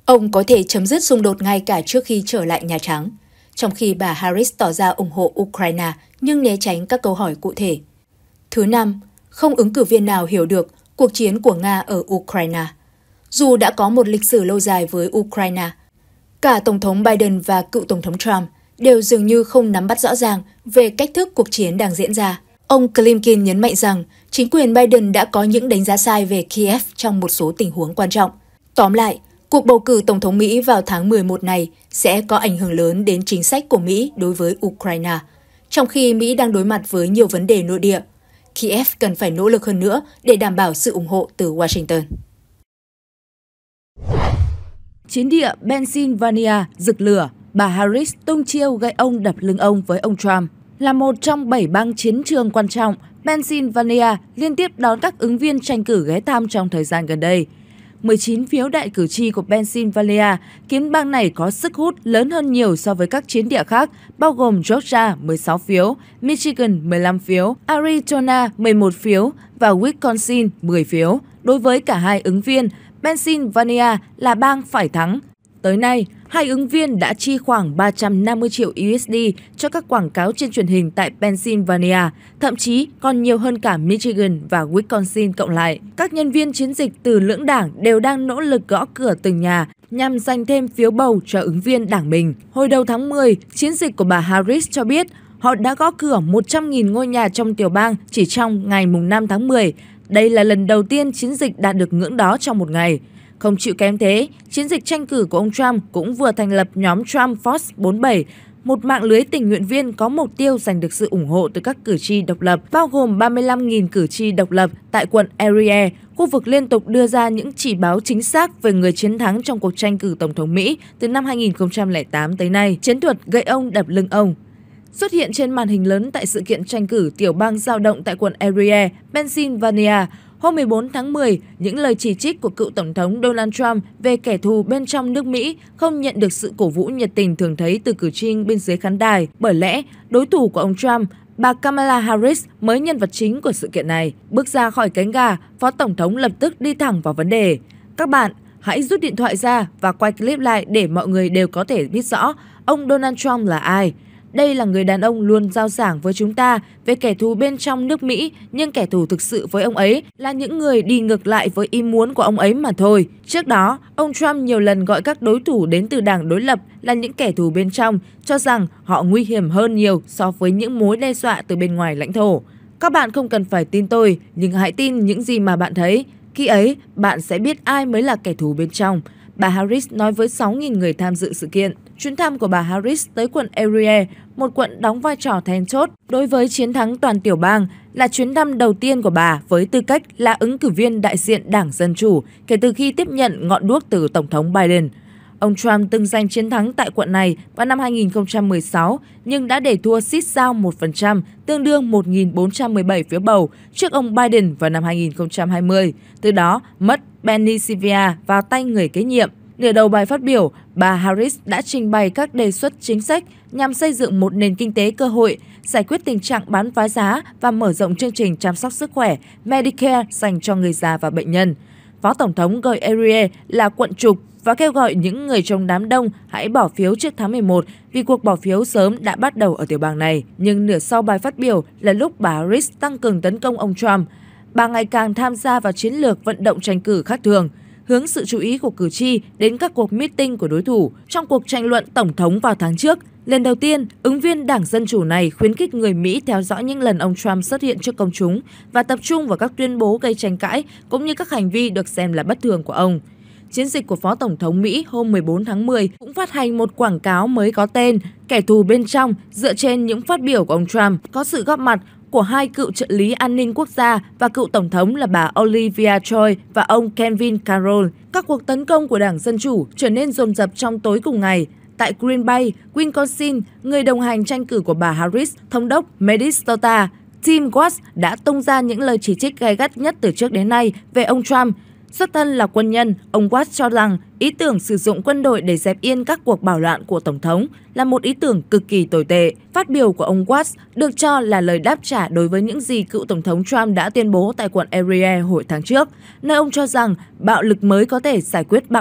Ông có thể chấm dứt xung đột ngay cả trước khi trở lại Nhà Trắng, trong khi bà Harris tỏ ra ủng hộ Ukraine nhưng né tránh các câu hỏi cụ thể. Thứ năm, không ứng cử viên nào hiểu được cuộc chiến của Nga ở Ukraine. Dù đã có một lịch sử lâu dài với Ukraine, cả Tổng thống Biden và cựu Tổng thống Trump đều dường như không nắm bắt rõ ràng về cách thức cuộc chiến đang diễn ra. Ông Klimkin nhấn mạnh rằng chính quyền Biden đã có những đánh giá sai về Kiev trong một số tình huống quan trọng. Tóm lại, cuộc bầu cử Tổng thống Mỹ vào tháng 11 này sẽ có ảnh hưởng lớn đến chính sách của Mỹ đối với Ukraine, trong khi Mỹ đang đối mặt với nhiều vấn đề nội địa. Kiev cần phải nỗ lực hơn nữa để đảm bảo sự ủng hộ từ Washington. Chiến địa Pennsylvania rực lửa, bà Harris tung chiêu gây ông đập lưng ông với ông Trump. Là một trong 7 bang chiến trường quan trọng, Pennsylvania liên tiếp đón các ứng viên tranh cử ghé thăm trong thời gian gần đây. 19 phiếu đại cử tri của Pennsylvania khiến bang này có sức hút lớn hơn nhiều so với các chiến địa khác, bao gồm Georgia 16 phiếu, Michigan 15 phiếu, Arizona 11 phiếu và Wisconsin 10 phiếu. Đối với cả hai ứng viên, Pennsylvania là bang phải thắng. Tới nay, hai ứng viên đã chi khoảng 350 triệu USD cho các quảng cáo trên truyền hình tại Pennsylvania, thậm chí còn nhiều hơn cả Michigan và Wisconsin cộng lại. Các nhân viên chiến dịch từ lưỡng đảng đều đang nỗ lực gõ cửa từng nhà nhằm giành thêm phiếu bầu cho ứng viên đảng mình. Hồi đầu tháng 10, chiến dịch của bà Harris cho biết họ đã gõ cửa 100.000 ngôi nhà trong tiểu bang chỉ trong ngày 5 tháng 10. Đây là lần đầu tiên chiến dịch đạt được ngưỡng đó trong một ngày. Không chịu kém thế, chiến dịch tranh cử của ông Trump cũng vừa thành lập nhóm Trump Force 47, một mạng lưới tình nguyện viên có mục tiêu giành được sự ủng hộ từ các cử tri độc lập, bao gồm 35.000 cử tri độc lập tại quận Erie, khu vực liên tục đưa ra những chỉ báo chính xác về người chiến thắng trong cuộc tranh cử Tổng thống Mỹ từ năm 2008 tới nay. Chiến thuật gậy ông đập lưng ông xuất hiện trên màn hình lớn tại sự kiện tranh cử tiểu bang dao động tại quận Erie, Pennsylvania. Hôm 14 tháng 10, những lời chỉ trích của cựu Tổng thống Donald Trump về kẻ thù bên trong nước Mỹ không nhận được sự cổ vũ nhiệt tình thường thấy từ cử tri bên dưới khán đài. Bởi lẽ, đối thủ của ông Trump, bà Kamala Harris mới nhân vật chính của sự kiện này. Bước ra khỏi cánh gà, Phó Tổng thống lập tức đi thẳng vào vấn đề. Các bạn, hãy rút điện thoại ra và quay clip lại để mọi người đều có thể biết rõ ông Donald Trump là ai. Đây là người đàn ông luôn giao giảng với chúng ta về kẻ thù bên trong nước Mỹ, nhưng kẻ thù thực sự với ông ấy là những người đi ngược lại với ý muốn của ông ấy mà thôi. Trước đó, ông Trump nhiều lần gọi các đối thủ đến từ đảng đối lập là những kẻ thù bên trong, cho rằng họ nguy hiểm hơn nhiều so với những mối đe dọa từ bên ngoài lãnh thổ. Các bạn không cần phải tin tôi, nhưng hãy tin những gì mà bạn thấy. Khi ấy, bạn sẽ biết ai mới là kẻ thù bên trong. Bà Harris nói với 6.000 người tham dự sự kiện. Chuyến thăm của bà Harris tới quận Erie, một quận đóng vai trò then chốt đối với chiến thắng toàn tiểu bang, là chuyến thăm đầu tiên của bà với tư cách là ứng cử viên đại diện Đảng Dân Chủ kể từ khi tiếp nhận ngọn đuốc từ Tổng thống Biden. Ông Trump từng giành chiến thắng tại quận này vào năm 2016 nhưng đã để thua xít sao 1%, tương đương 1.417 phiếu bầu trước ông Biden vào năm 2020, từ đó mất Pennsylvania vào tay người kế nhiệm. Nửa đầu bài phát biểu, bà Harris đã trình bày các đề xuất chính sách nhằm xây dựng một nền kinh tế cơ hội, giải quyết tình trạng bán phá giá và mở rộng chương trình chăm sóc sức khỏe Medicare dành cho người già và bệnh nhân. Phó Tổng thống gọi Erie là quận trục và kêu gọi những người trong đám đông hãy bỏ phiếu trước tháng 11 vì cuộc bỏ phiếu sớm đã bắt đầu ở tiểu bang này. Nhưng nửa sau bài phát biểu là lúc bà Harris tăng cường tấn công ông Trump. Bà ngày càng tham gia vào chiến lược vận động tranh cử khác thường, hướng sự chú ý của cử tri đến các cuộc meeting của đối thủ. Trong cuộc tranh luận tổng thống vào tháng trước, lần đầu tiên, ứng viên Đảng Dân Chủ này khuyến khích người Mỹ theo dõi những lần ông Trump xuất hiện trước công chúng và tập trung vào các tuyên bố gây tranh cãi cũng như các hành vi được xem là bất thường của ông. Chiến dịch của Phó Tổng thống Mỹ hôm 14 tháng 10 cũng phát hành một quảng cáo mới có tên Kẻ thù bên trong dựa trên những phát biểu của ông Trump, có sự góp mặt của hai cựu trợ lý an ninh quốc gia và cựu Tổng thống là bà Olivia Troy và ông Kevin Carroll. Các cuộc tấn công của Đảng Dân Chủ trở nên dồn dập trong tối cùng ngày. Tại Green Bay, Wisconsin, người đồng hành tranh cử của bà Harris, thống đốc Minnesota, Tim Walz đã tung ra những lời chỉ trích gay gắt nhất từ trước đến nay về ông Trump. Xuất thân là quân nhân, ông Walz cho rằng ý tưởng sử dụng quân đội để dẹp yên các cuộc bạo loạn của Tổng thống là một ý tưởng cực kỳ tồi tệ. Phát biểu của ông Walz được cho là lời đáp trả đối với những gì cựu Tổng thống Trump đã tuyên bố tại quận Erie hồi tháng trước, nơi ông cho rằng bạo lực mới có thể giải quyết bạo lực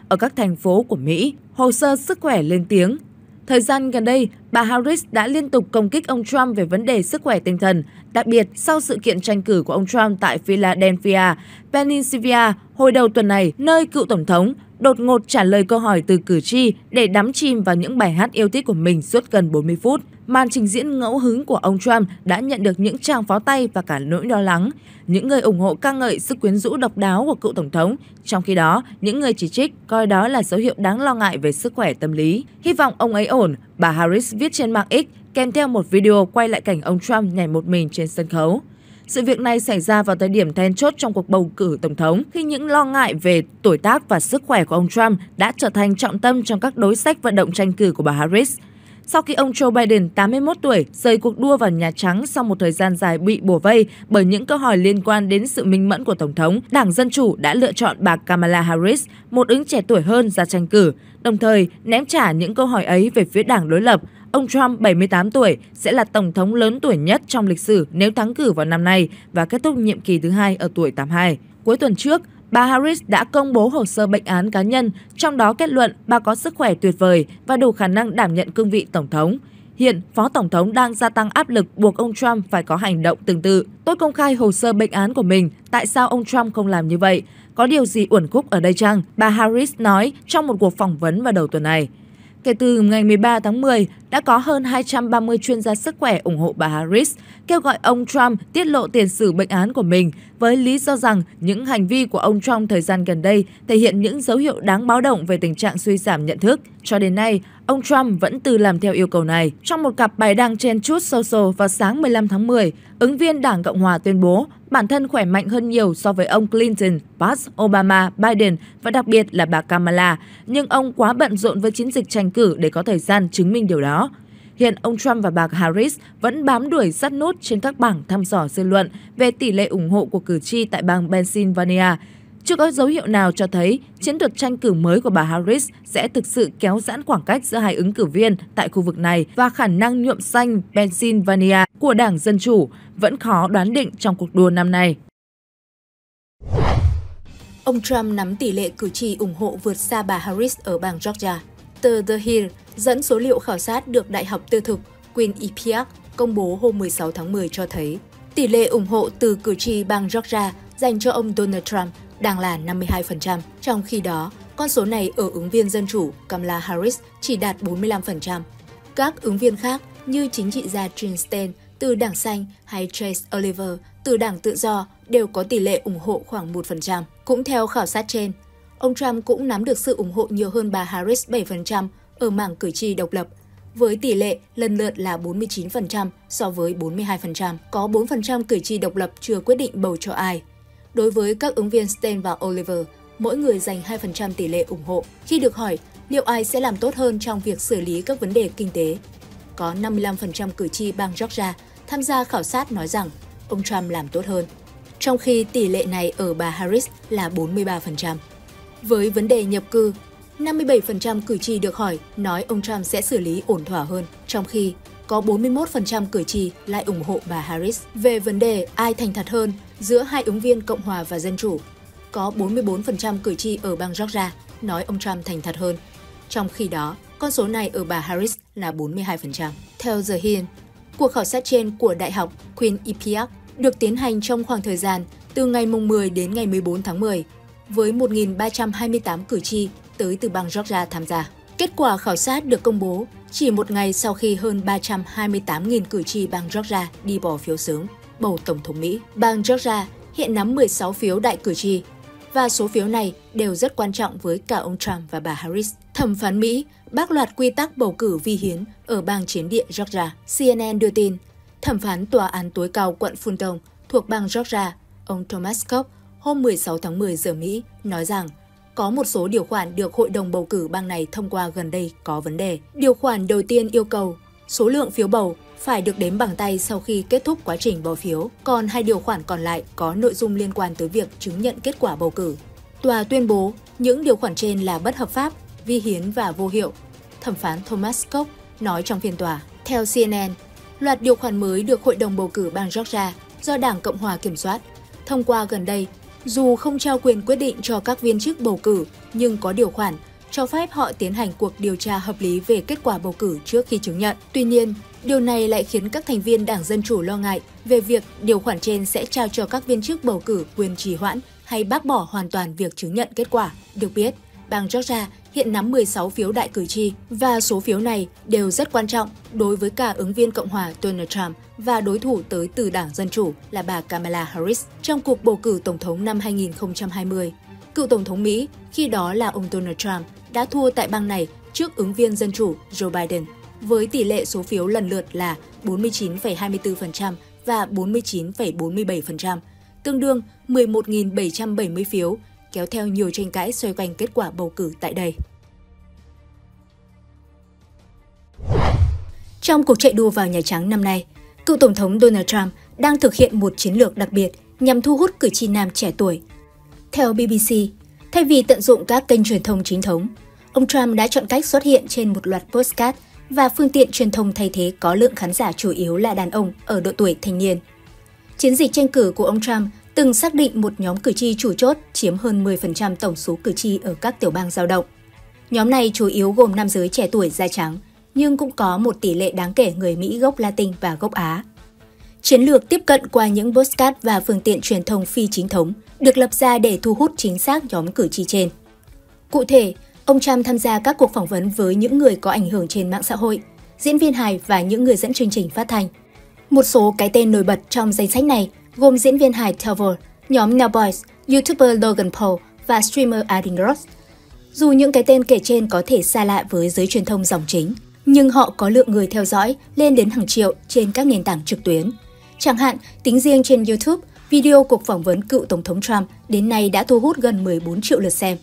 ở các thành phố của Mỹ. Hồ sơ sức khỏe lên tiếng. Thời gian gần đây, bà Harris đã liên tục công kích ông Trump về vấn đề sức khỏe tinh thần, đặc biệt sau sự kiện tranh cử của ông Trump tại Philadelphia, Pennsylvania hồi đầu tuần này, nơi cựu tổng thống đột ngột trả lời câu hỏi từ cử tri để đắm chìm vào những bài hát yêu thích của mình suốt gần 40 phút. Màn trình diễn ngẫu hứng của ông Trump đã nhận được những tràng pháo tay và cả nỗi lo lắng. Những người ủng hộ ca ngợi sức quyến rũ độc đáo của cựu tổng thống, trong khi đó, những người chỉ trích coi đó là dấu hiệu đáng lo ngại về sức khỏe tâm lý. Hy vọng ông ấy ổn, bà Harris viết trên mạng X kèm theo một video quay lại cảnh ông Trump nhảy một mình trên sân khấu. Sự việc này xảy ra vào thời điểm then chốt trong cuộc bầu cử tổng thống, khi những lo ngại về tuổi tác và sức khỏe của ông Trump đã trở thành trọng tâm trong các đối sách vận động tranh cử của bà Harris. Sau khi ông Joe Biden, 81 tuổi, rời cuộc đua vào Nhà Trắng sau một thời gian dài bị bủa vây bởi những câu hỏi liên quan đến sự minh mẫn của Tổng thống, Đảng Dân Chủ đã lựa chọn bà Kamala Harris, một ứng trẻ tuổi hơn ra tranh cử, đồng thời ném trả những câu hỏi ấy về phía đảng đối lập. Ông Trump, 78 tuổi, sẽ là Tổng thống lớn tuổi nhất trong lịch sử nếu thắng cử vào năm nay và kết thúc nhiệm kỳ thứ hai ở tuổi 82. Cuối tuần trước, bà Harris đã công bố hồ sơ bệnh án cá nhân, trong đó kết luận bà có sức khỏe tuyệt vời và đủ khả năng đảm nhận cương vị Tổng thống. Hiện, Phó Tổng thống đang gia tăng áp lực buộc ông Trump phải có hành động tương tự. Tôi công khai hồ sơ bệnh án của mình, tại sao ông Trump không làm như vậy? Có điều gì uẩn khúc ở đây chăng? Bà Harris nói trong một cuộc phỏng vấn vào đầu tuần này. Kể từ ngày 13 tháng 10, đã có hơn 230 chuyên gia sức khỏe ủng hộ bà Harris, kêu gọi ông Trump tiết lộ tiền sử bệnh án của mình với lý do rằng những hành vi của ông Trump thời gian gần đây thể hiện những dấu hiệu đáng báo động về tình trạng suy giảm nhận thức. Cho đến nay, ông Trump vẫn từ làm theo yêu cầu này. Trong một cặp bài đăng trên Truth Social vào sáng 15 tháng 10, ứng viên Đảng Cộng hòa tuyên bố bản thân khỏe mạnh hơn nhiều so với ông Clinton, Bush, Obama, Biden và đặc biệt là bà Kamala, nhưng ông quá bận rộn với chiến dịch tranh cử để có thời gian chứng minh điều đó. Hiện ông Trump và bà Harris vẫn bám đuổi sát nút trên các bảng thăm dò dư luận về tỷ lệ ủng hộ của cử tri tại bang Pennsylvania. Chưa có dấu hiệu nào cho thấy chiến thuật tranh cử mới của bà Harris sẽ thực sự kéo giãn khoảng cách giữa hai ứng cử viên tại khu vực này và khả năng nhuộm xanh Pennsylvania của Đảng Dân Chủ vẫn khó đoán định trong cuộc đua năm nay. Ông Trump nắm tỷ lệ cử tri ủng hộ vượt xa bà Harris ở bang Georgia. Tờ The Hill dẫn số liệu khảo sát được Đại học Tư thục Quinnipiac công bố hôm 16 tháng 10 cho thấy tỷ lệ ủng hộ từ cử tri bang Georgia dành cho ông Donald Trump đang là 52%, trong khi đó, con số này ở ứng viên Dân Chủ Kamala Harris chỉ đạt 45%. Các ứng viên khác như chính trị gia Jim Stein từ Đảng Xanh hay Chase Oliver từ Đảng Tự do đều có tỷ lệ ủng hộ khoảng 1%. Cũng theo khảo sát trên, ông Trump cũng nắm được sự ủng hộ nhiều hơn bà Harris 7% ở mảng cử tri độc lập, với tỷ lệ lần lượt là 49% so với 42%. Có 4% cử tri độc lập chưa quyết định bầu cho ai. Đối với các ứng viên Stein và Oliver, mỗi người dành 2% tỷ lệ ủng hộ. Khi được hỏi liệu ai sẽ làm tốt hơn trong việc xử lý các vấn đề kinh tế, có 55% cử tri bang Georgia tham gia khảo sát nói rằng ông Trump làm tốt hơn, trong khi tỷ lệ này ở bà Harris là 43%. Với vấn đề nhập cư, 57% cử tri được hỏi nói ông Trump sẽ xử lý ổn thỏa hơn, trong khi có 41% cử tri lại ủng hộ bà Harris. Về vấn đề ai thành thật hơn giữa hai ứng viên Cộng hòa và Dân Chủ, có 44% cử tri ở bang Georgia nói ông Trump thành thật hơn, trong khi đó con số này ở bà Harris là 42%. Theo The Hill, cuộc khảo sát trên của Đại học Quinnipiac được tiến hành trong khoảng thời gian từ ngày 10 đến ngày 14 tháng 10, với 1.328 cử tri tới từ bang Georgia tham gia. Kết quả khảo sát được công bố chỉ một ngày sau khi hơn 328.000 cử tri bang Georgia đi bỏ phiếu sớm bầu Tổng thống Mỹ. Bang Georgia hiện nắm 16 phiếu đại cử tri, và số phiếu này đều rất quan trọng với cả ông Trump và bà Harris. Thẩm phán Mỹ bác loạt quy tắc bầu cử vi hiến ở bang chiến địa Georgia. CNN đưa tin, thẩm phán Tòa án tối cao quận Fulton thuộc bang Georgia, ông Thomas Cox, hôm 16 tháng 10 giờ Mỹ, nói rằng có một số điều khoản được Hội đồng bầu cử bang này thông qua gần đây có vấn đề. Điều khoản đầu tiên yêu cầu số lượng phiếu bầu phải được đếm bằng tay sau khi kết thúc quá trình bỏ phiếu, còn hai điều khoản còn lại có nội dung liên quan tới việc chứng nhận kết quả bầu cử. Tòa tuyên bố những điều khoản trên là bất hợp pháp, vi hiến và vô hiệu, thẩm phán Thomas Cox nói trong phiên tòa. Theo CNN, loạt điều khoản mới được Hội đồng bầu cử bang Georgia do Đảng Cộng hòa kiểm soát thông qua gần đây Dù không trao quyền quyết định cho các viên chức bầu cử, nhưng có điều khoản cho phép họ tiến hành cuộc điều tra hợp lý về kết quả bầu cử trước khi chứng nhận. Tuy nhiên, điều này lại khiến các thành viên Đảng Dân Chủ lo ngại về việc điều khoản trên sẽ trao cho các viên chức bầu cử quyền trì hoãn hay bác bỏ hoàn toàn việc chứng nhận kết quả. Được biết, bang Georgia hiện nắm 16 phiếu đại cử tri và số phiếu này đều rất quan trọng đối với cả ứng viên Cộng hòa Donald Trump và đối thủ tới từ Đảng Dân Chủ là bà Kamala Harris trong cuộc bầu cử tổng thống năm 2020. Cựu Tổng thống Mỹ, khi đó là ông Donald Trump, đã thua tại bang này trước ứng viên Dân Chủ Joe Biden với tỷ lệ số phiếu lần lượt là 49,24% và 49,47%, tương đương 11.770 phiếu, kéo theo nhiều tranh cãi xoay quanh kết quả bầu cử tại đây. Trong cuộc chạy đua vào Nhà Trắng năm nay, cựu Tổng thống Donald Trump đang thực hiện một chiến lược đặc biệt nhằm thu hút cử tri nam trẻ tuổi. Theo BBC, thay vì tận dụng các kênh truyền thông chính thống, ông Trump đã chọn cách xuất hiện trên một loạt postcard và phương tiện truyền thông thay thế có lượng khán giả chủ yếu là đàn ông ở độ tuổi thanh niên. Chiến dịch tranh cử của ông Trump từng xác định một nhóm cử tri chủ chốt chiếm hơn 10% tổng số cử tri ở các tiểu bang dao động. Nhóm này chủ yếu gồm nam giới trẻ tuổi da trắng, nhưng cũng có một tỷ lệ đáng kể người Mỹ gốc Latin và gốc Á. Chiến lược tiếp cận qua những postcard và phương tiện truyền thông phi chính thống được lập ra để thu hút chính xác nhóm cử tri trên. Cụ thể, ông Trump tham gia các cuộc phỏng vấn với những người có ảnh hưởng trên mạng xã hội, diễn viên hài và những người dẫn chương trình phát thanh. Một số cái tên nổi bật trong danh sách này gồm diễn viên hài Trevor, nhóm Now Boys, YouTuber Logan Paul và streamer Adin Ross. Dù những cái tên kể trên có thể xa lạ với giới truyền thông dòng chính, nhưng họ có lượng người theo dõi lên đến hàng triệu trên các nền tảng trực tuyến. Chẳng hạn, tính riêng trên YouTube, video cuộc phỏng vấn cựu Tổng thống Trump đến nay đã thu hút gần 14 triệu lượt xem.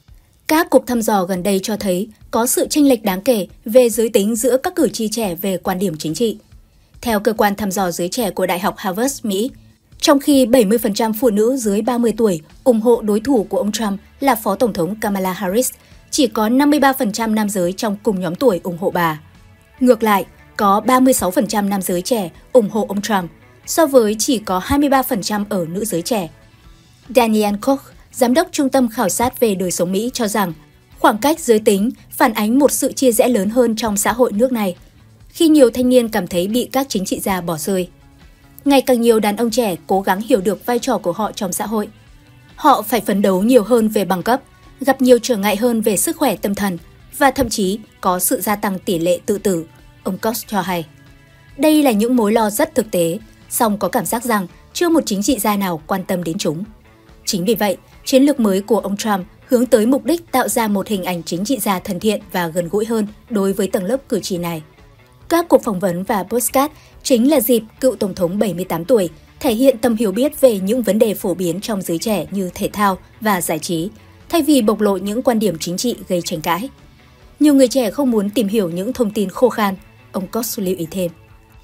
Các cuộc thăm dò gần đây cho thấy có sự chênh lệch đáng kể về giới tính giữa các cử tri trẻ về quan điểm chính trị. Theo cơ quan thăm dò giới trẻ của Đại học Harvard, Mỹ, trong khi 70% phụ nữ dưới 30 tuổi ủng hộ đối thủ của ông Trump là Phó Tổng thống Kamala Harris, chỉ có 53% nam giới trong cùng nhóm tuổi ủng hộ bà. Ngược lại, có 36% nam giới trẻ ủng hộ ông Trump, so với chỉ có 23% ở nữ giới trẻ. Daniel Koch, giám đốc Trung tâm Khảo sát về đời sống Mỹ cho rằng khoảng cách giới tính phản ánh một sự chia rẽ lớn hơn trong xã hội nước này, khi nhiều thanh niên cảm thấy bị các chính trị gia bỏ rơi. Ngày càng nhiều đàn ông trẻ cố gắng hiểu được vai trò của họ trong xã hội. Họ phải phấn đấu nhiều hơn về bằng cấp, gặp nhiều trở ngại hơn về sức khỏe tâm thần và thậm chí có sự gia tăng tỷ lệ tự tử, ông Cox cho hay. Đây là những mối lo rất thực tế, song có cảm giác rằng chưa một chính trị gia nào quan tâm đến chúng. Chính vì vậy, chiến lược mới của ông Trump hướng tới mục đích tạo ra một hình ảnh chính trị gia thân thiện và gần gũi hơn đối với tầng lớp cử tri này. Các cuộc phỏng vấn và postcard chính là dịp cựu Tổng thống 78 tuổi thể hiện tầm hiểu biết về những vấn đề phổ biến trong giới trẻ như thể thao và giải trí, thay vì bộc lộ những quan điểm chính trị gây tranh cãi. Nhiều người trẻ không muốn tìm hiểu những thông tin khô khan, ông Cox lưu ý thêm.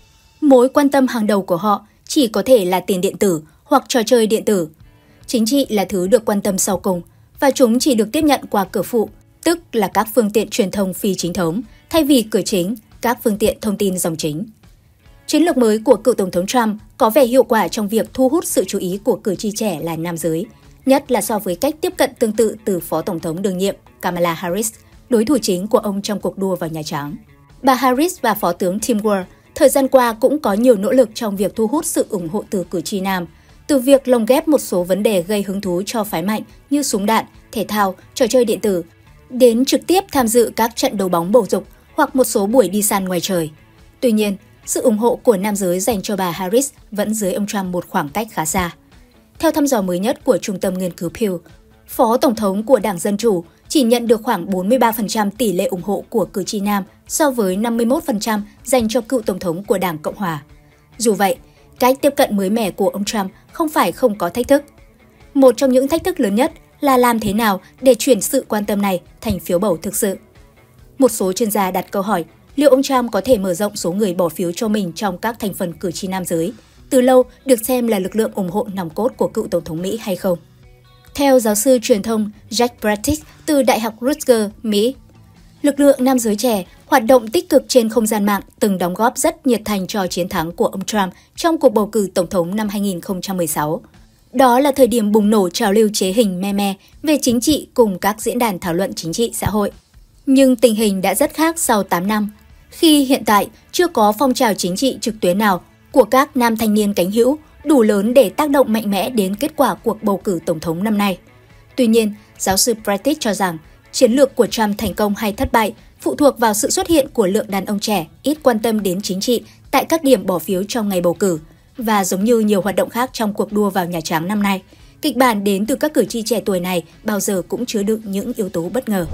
Mối quan tâm hàng đầu của họ chỉ có thể là tiền điện tử hoặc trò chơi điện tử. Chính trị là thứ được quan tâm sau cùng, và chúng chỉ được tiếp nhận qua cửa phụ, tức là các phương tiện truyền thông phi chính thống, thay vì cửa chính, các phương tiện thông tin dòng chính. Chiến lược mới của cựu Tổng thống Trump có vẻ hiệu quả trong việc thu hút sự chú ý của cử tri trẻ là nam giới, nhất là so với cách tiếp cận tương tự từ Phó Tổng thống đương nhiệm Kamala Harris, đối thủ chính của ông trong cuộc đua vào Nhà Trắng. Bà Harris và Phó tướng Tim Walz thời gian qua cũng có nhiều nỗ lực trong việc thu hút sự ủng hộ từ cử tri nam, từ việc lồng ghép một số vấn đề gây hứng thú cho phái mạnh như súng đạn, thể thao, trò chơi điện tử, đến trực tiếp tham dự các trận đấu bóng bầu dục hoặc một số buổi đi săn ngoài trời. Tuy nhiên, sự ủng hộ của nam giới dành cho bà Harris vẫn dưới ông Trump một khoảng cách khá xa. Theo thăm dò mới nhất của Trung tâm Nghiên cứu Pew, Phó Tổng thống của Đảng Dân Chủ chỉ nhận được khoảng 43% tỷ lệ ủng hộ của cử tri nam so với 51% dành cho cựu Tổng thống của Đảng Cộng Hòa. Dù vậy, cách tiếp cận mới mẻ của ông Trump không phải không có thách thức. Một trong những thách thức lớn nhất là làm thế nào để chuyển sự quan tâm này thành phiếu bầu thực sự. Một số chuyên gia đặt câu hỏi liệu ông Trump có thể mở rộng số người bỏ phiếu cho mình trong các thành phần cử tri nam giới, từ lâu được xem là lực lượng ủng hộ nòng cốt của cựu Tổng thống Mỹ hay không. Theo giáo sư truyền thông Jack Bratic từ Đại học Rutgers, Mỹ, lực lượng nam giới trẻ hoạt động tích cực trên không gian mạng từng đóng góp rất nhiệt thành cho chiến thắng của ông Trump trong cuộc bầu cử Tổng thống năm 2016. Đó là thời điểm bùng nổ trào lưu chế hình meme về chính trị cùng các diễn đàn thảo luận chính trị xã hội. Nhưng tình hình đã rất khác sau 8 năm, khi hiện tại chưa có phong trào chính trị trực tuyến nào của các nam thanh niên cánh hữu đủ lớn để tác động mạnh mẽ đến kết quả cuộc bầu cử tổng thống năm nay. Tuy nhiên, giáo sư Pratić cho rằng chiến lược của Trump thành công hay thất bại phụ thuộc vào sự xuất hiện của lượng đàn ông trẻ ít quan tâm đến chính trị tại các điểm bỏ phiếu trong ngày bầu cử. Và giống như nhiều hoạt động khác trong cuộc đua vào Nhà Trắng năm nay, kịch bản đến từ các cử tri trẻ tuổi này bao giờ cũng chứa đựng những yếu tố bất ngờ.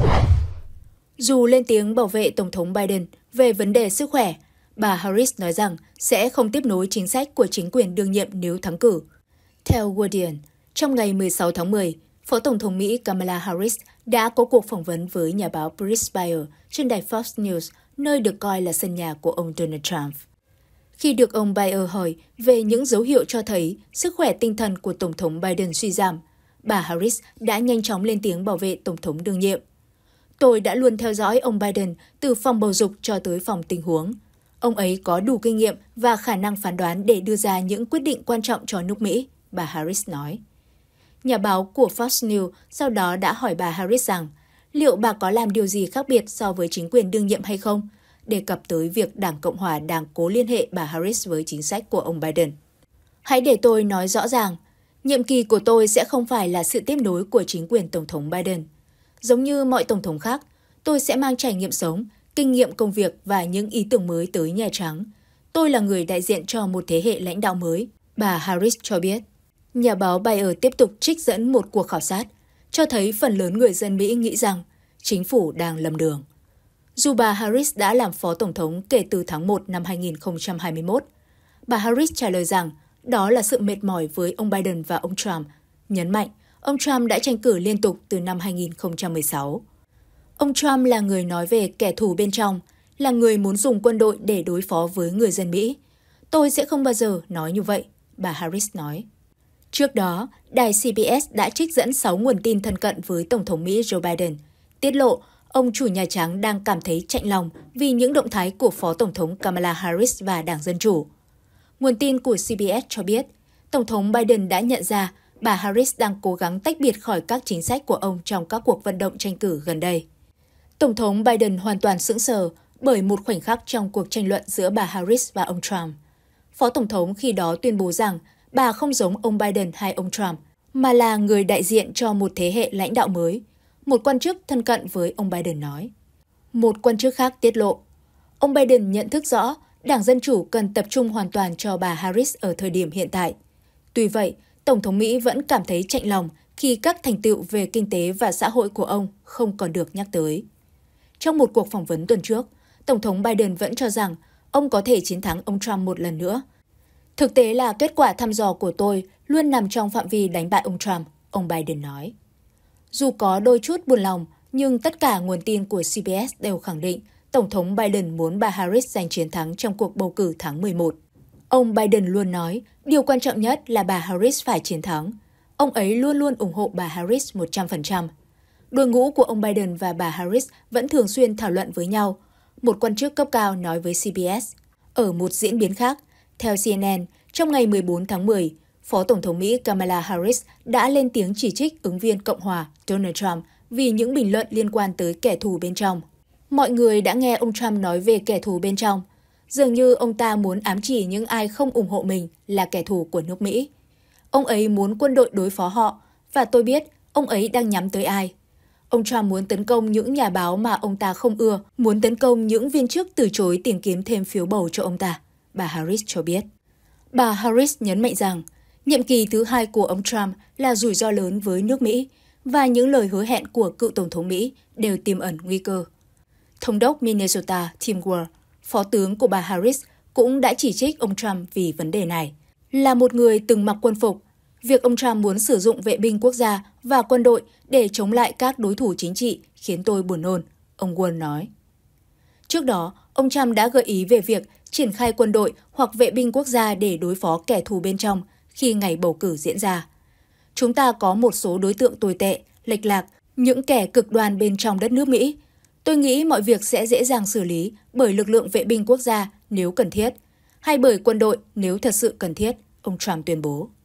Dù lên tiếng bảo vệ Tổng thống Biden về vấn đề sức khỏe, bà Harris nói rằng sẽ không tiếp nối chính sách của chính quyền đương nhiệm nếu thắng cử. Theo Guardian, trong ngày 16 tháng 10, Phó Tổng thống Mỹ Kamala Harris đã có cuộc phỏng vấn với nhà báo Chris Baer trên đài Fox News, nơi được coi là sân nhà của ông Donald Trump. Khi được ông Baer hỏi về những dấu hiệu cho thấy sức khỏe tinh thần của Tổng thống Biden suy giảm, bà Harris đã nhanh chóng lên tiếng bảo vệ Tổng thống đương nhiệm. Tôi đã luôn theo dõi ông Biden từ phòng bầu dục cho tới phòng tình huống. Ông ấy có đủ kinh nghiệm và khả năng phán đoán để đưa ra những quyết định quan trọng cho nước Mỹ, bà Harris nói. Nhà báo của Fox News sau đó đã hỏi bà Harris rằng liệu bà có làm điều gì khác biệt so với chính quyền đương nhiệm hay không, đề cập tới việc Đảng Cộng Hòa đang cố liên hệ bà Harris với chính sách của ông Biden. Hãy để tôi nói rõ ràng, nhiệm kỳ của tôi sẽ không phải là sự tiếp nối của chính quyền Tổng thống Biden. Giống như mọi Tổng thống khác, tôi sẽ mang trải nghiệm sống, kinh nghiệm công việc và những ý tưởng mới tới Nhà Trắng. Tôi là người đại diện cho một thế hệ lãnh đạo mới, bà Harris cho biết. Nhà báo Bayer tiếp tục trích dẫn một cuộc khảo sát, cho thấy phần lớn người dân Mỹ nghĩ rằng chính phủ đang lầm đường. Dù bà Harris đã làm phó tổng thống kể từ tháng 1 năm 2021, bà Harris trả lời rằng đó là sự mệt mỏi với ông Biden và ông Trump, nhấn mạnh ông Trump đã tranh cử liên tục từ năm 2016. Ông Trump là người nói về kẻ thù bên trong, là người muốn dùng quân đội để đối phó với người dân Mỹ. Tôi sẽ không bao giờ nói như vậy, bà Harris nói. Trước đó, đài CBS đã trích dẫn 6 nguồn tin thân cận với Tổng thống Mỹ Joe Biden, tiết lộ ông chủ Nhà Trắng đang cảm thấy chạnh lòng vì những động thái của Phó Tổng thống Kamala Harris và Đảng Dân Chủ. Nguồn tin của CBS cho biết, Tổng thống Biden đã nhận ra bà Harris đang cố gắng tách biệt khỏi các chính sách của ông trong các cuộc vận động tranh cử gần đây. Tổng thống Biden hoàn toàn sững sờ bởi một khoảnh khắc trong cuộc tranh luận giữa bà Harris và ông Trump. Phó Tổng thống khi đó tuyên bố rằng bà không giống ông Biden hay ông Trump, mà là người đại diện cho một thế hệ lãnh đạo mới, một quan chức thân cận với ông Biden nói. Một quan chức khác tiết lộ, ông Biden nhận thức rõ Đảng Dân Chủ cần tập trung hoàn toàn cho bà Harris ở thời điểm hiện tại. Tuy vậy, Tổng thống Mỹ vẫn cảm thấy chạnh lòng khi các thành tựu về kinh tế và xã hội của ông không còn được nhắc tới. Trong một cuộc phỏng vấn tuần trước, Tổng thống Biden vẫn cho rằng ông có thể chiến thắng ông Trump một lần nữa. Thực tế là kết quả thăm dò của tôi luôn nằm trong phạm vi đánh bại ông Trump, ông Biden nói. Dù có đôi chút buồn lòng, nhưng tất cả nguồn tin của CBS đều khẳng định Tổng thống Biden muốn bà Harris giành chiến thắng trong cuộc bầu cử tháng 11. Ông Biden luôn nói điều quan trọng nhất là bà Harris phải chiến thắng. Ông ấy luôn luôn ủng hộ bà Harris 100%. Đội ngũ của ông Biden và bà Harris vẫn thường xuyên thảo luận với nhau, một quan chức cấp cao nói với CBS. Ở một diễn biến khác, theo CNN, trong ngày 14 tháng 10, Phó Tổng thống Mỹ Kamala Harris đã lên tiếng chỉ trích ứng viên Cộng hòa Donald Trump vì những bình luận liên quan tới kẻ thù bên trong. Mọi người đã nghe ông Trump nói về kẻ thù bên trong. Dường như ông ta muốn ám chỉ những ai không ủng hộ mình là kẻ thù của nước Mỹ. Ông ấy muốn quân đội đối phó họ, và tôi biết ông ấy đang nhắm tới ai. Ông Trump muốn tấn công những nhà báo mà ông ta không ưa, muốn tấn công những viên chức từ chối tìm kiếm thêm phiếu bầu cho ông ta, bà Harris cho biết. Bà Harris nhấn mạnh rằng, nhiệm kỳ thứ 2 của ông Trump là rủi ro lớn với nước Mỹ, và những lời hứa hẹn của cựu Tổng thống Mỹ đều tiềm ẩn nguy cơ. Thống đốc Minnesota Tim Walz, phó tướng của bà Harris, cũng đã chỉ trích ông Trump vì vấn đề này. Là một người từng mặc quân phục, việc ông Trump muốn sử dụng vệ binh quốc gia và quân đội để chống lại các đối thủ chính trị khiến tôi buồn nôn, ông Walz nói. Trước đó, ông Trump đã gợi ý về việc triển khai quân đội hoặc vệ binh quốc gia để đối phó kẻ thù bên trong khi ngày bầu cử diễn ra. Chúng ta có một số đối tượng tồi tệ, lệch lạc, những kẻ cực đoan bên trong đất nước Mỹ. Tôi nghĩ mọi việc sẽ dễ dàng xử lý bởi lực lượng vệ binh quốc gia nếu cần thiết, hay bởi quân đội nếu thật sự cần thiết, ông Trump tuyên bố.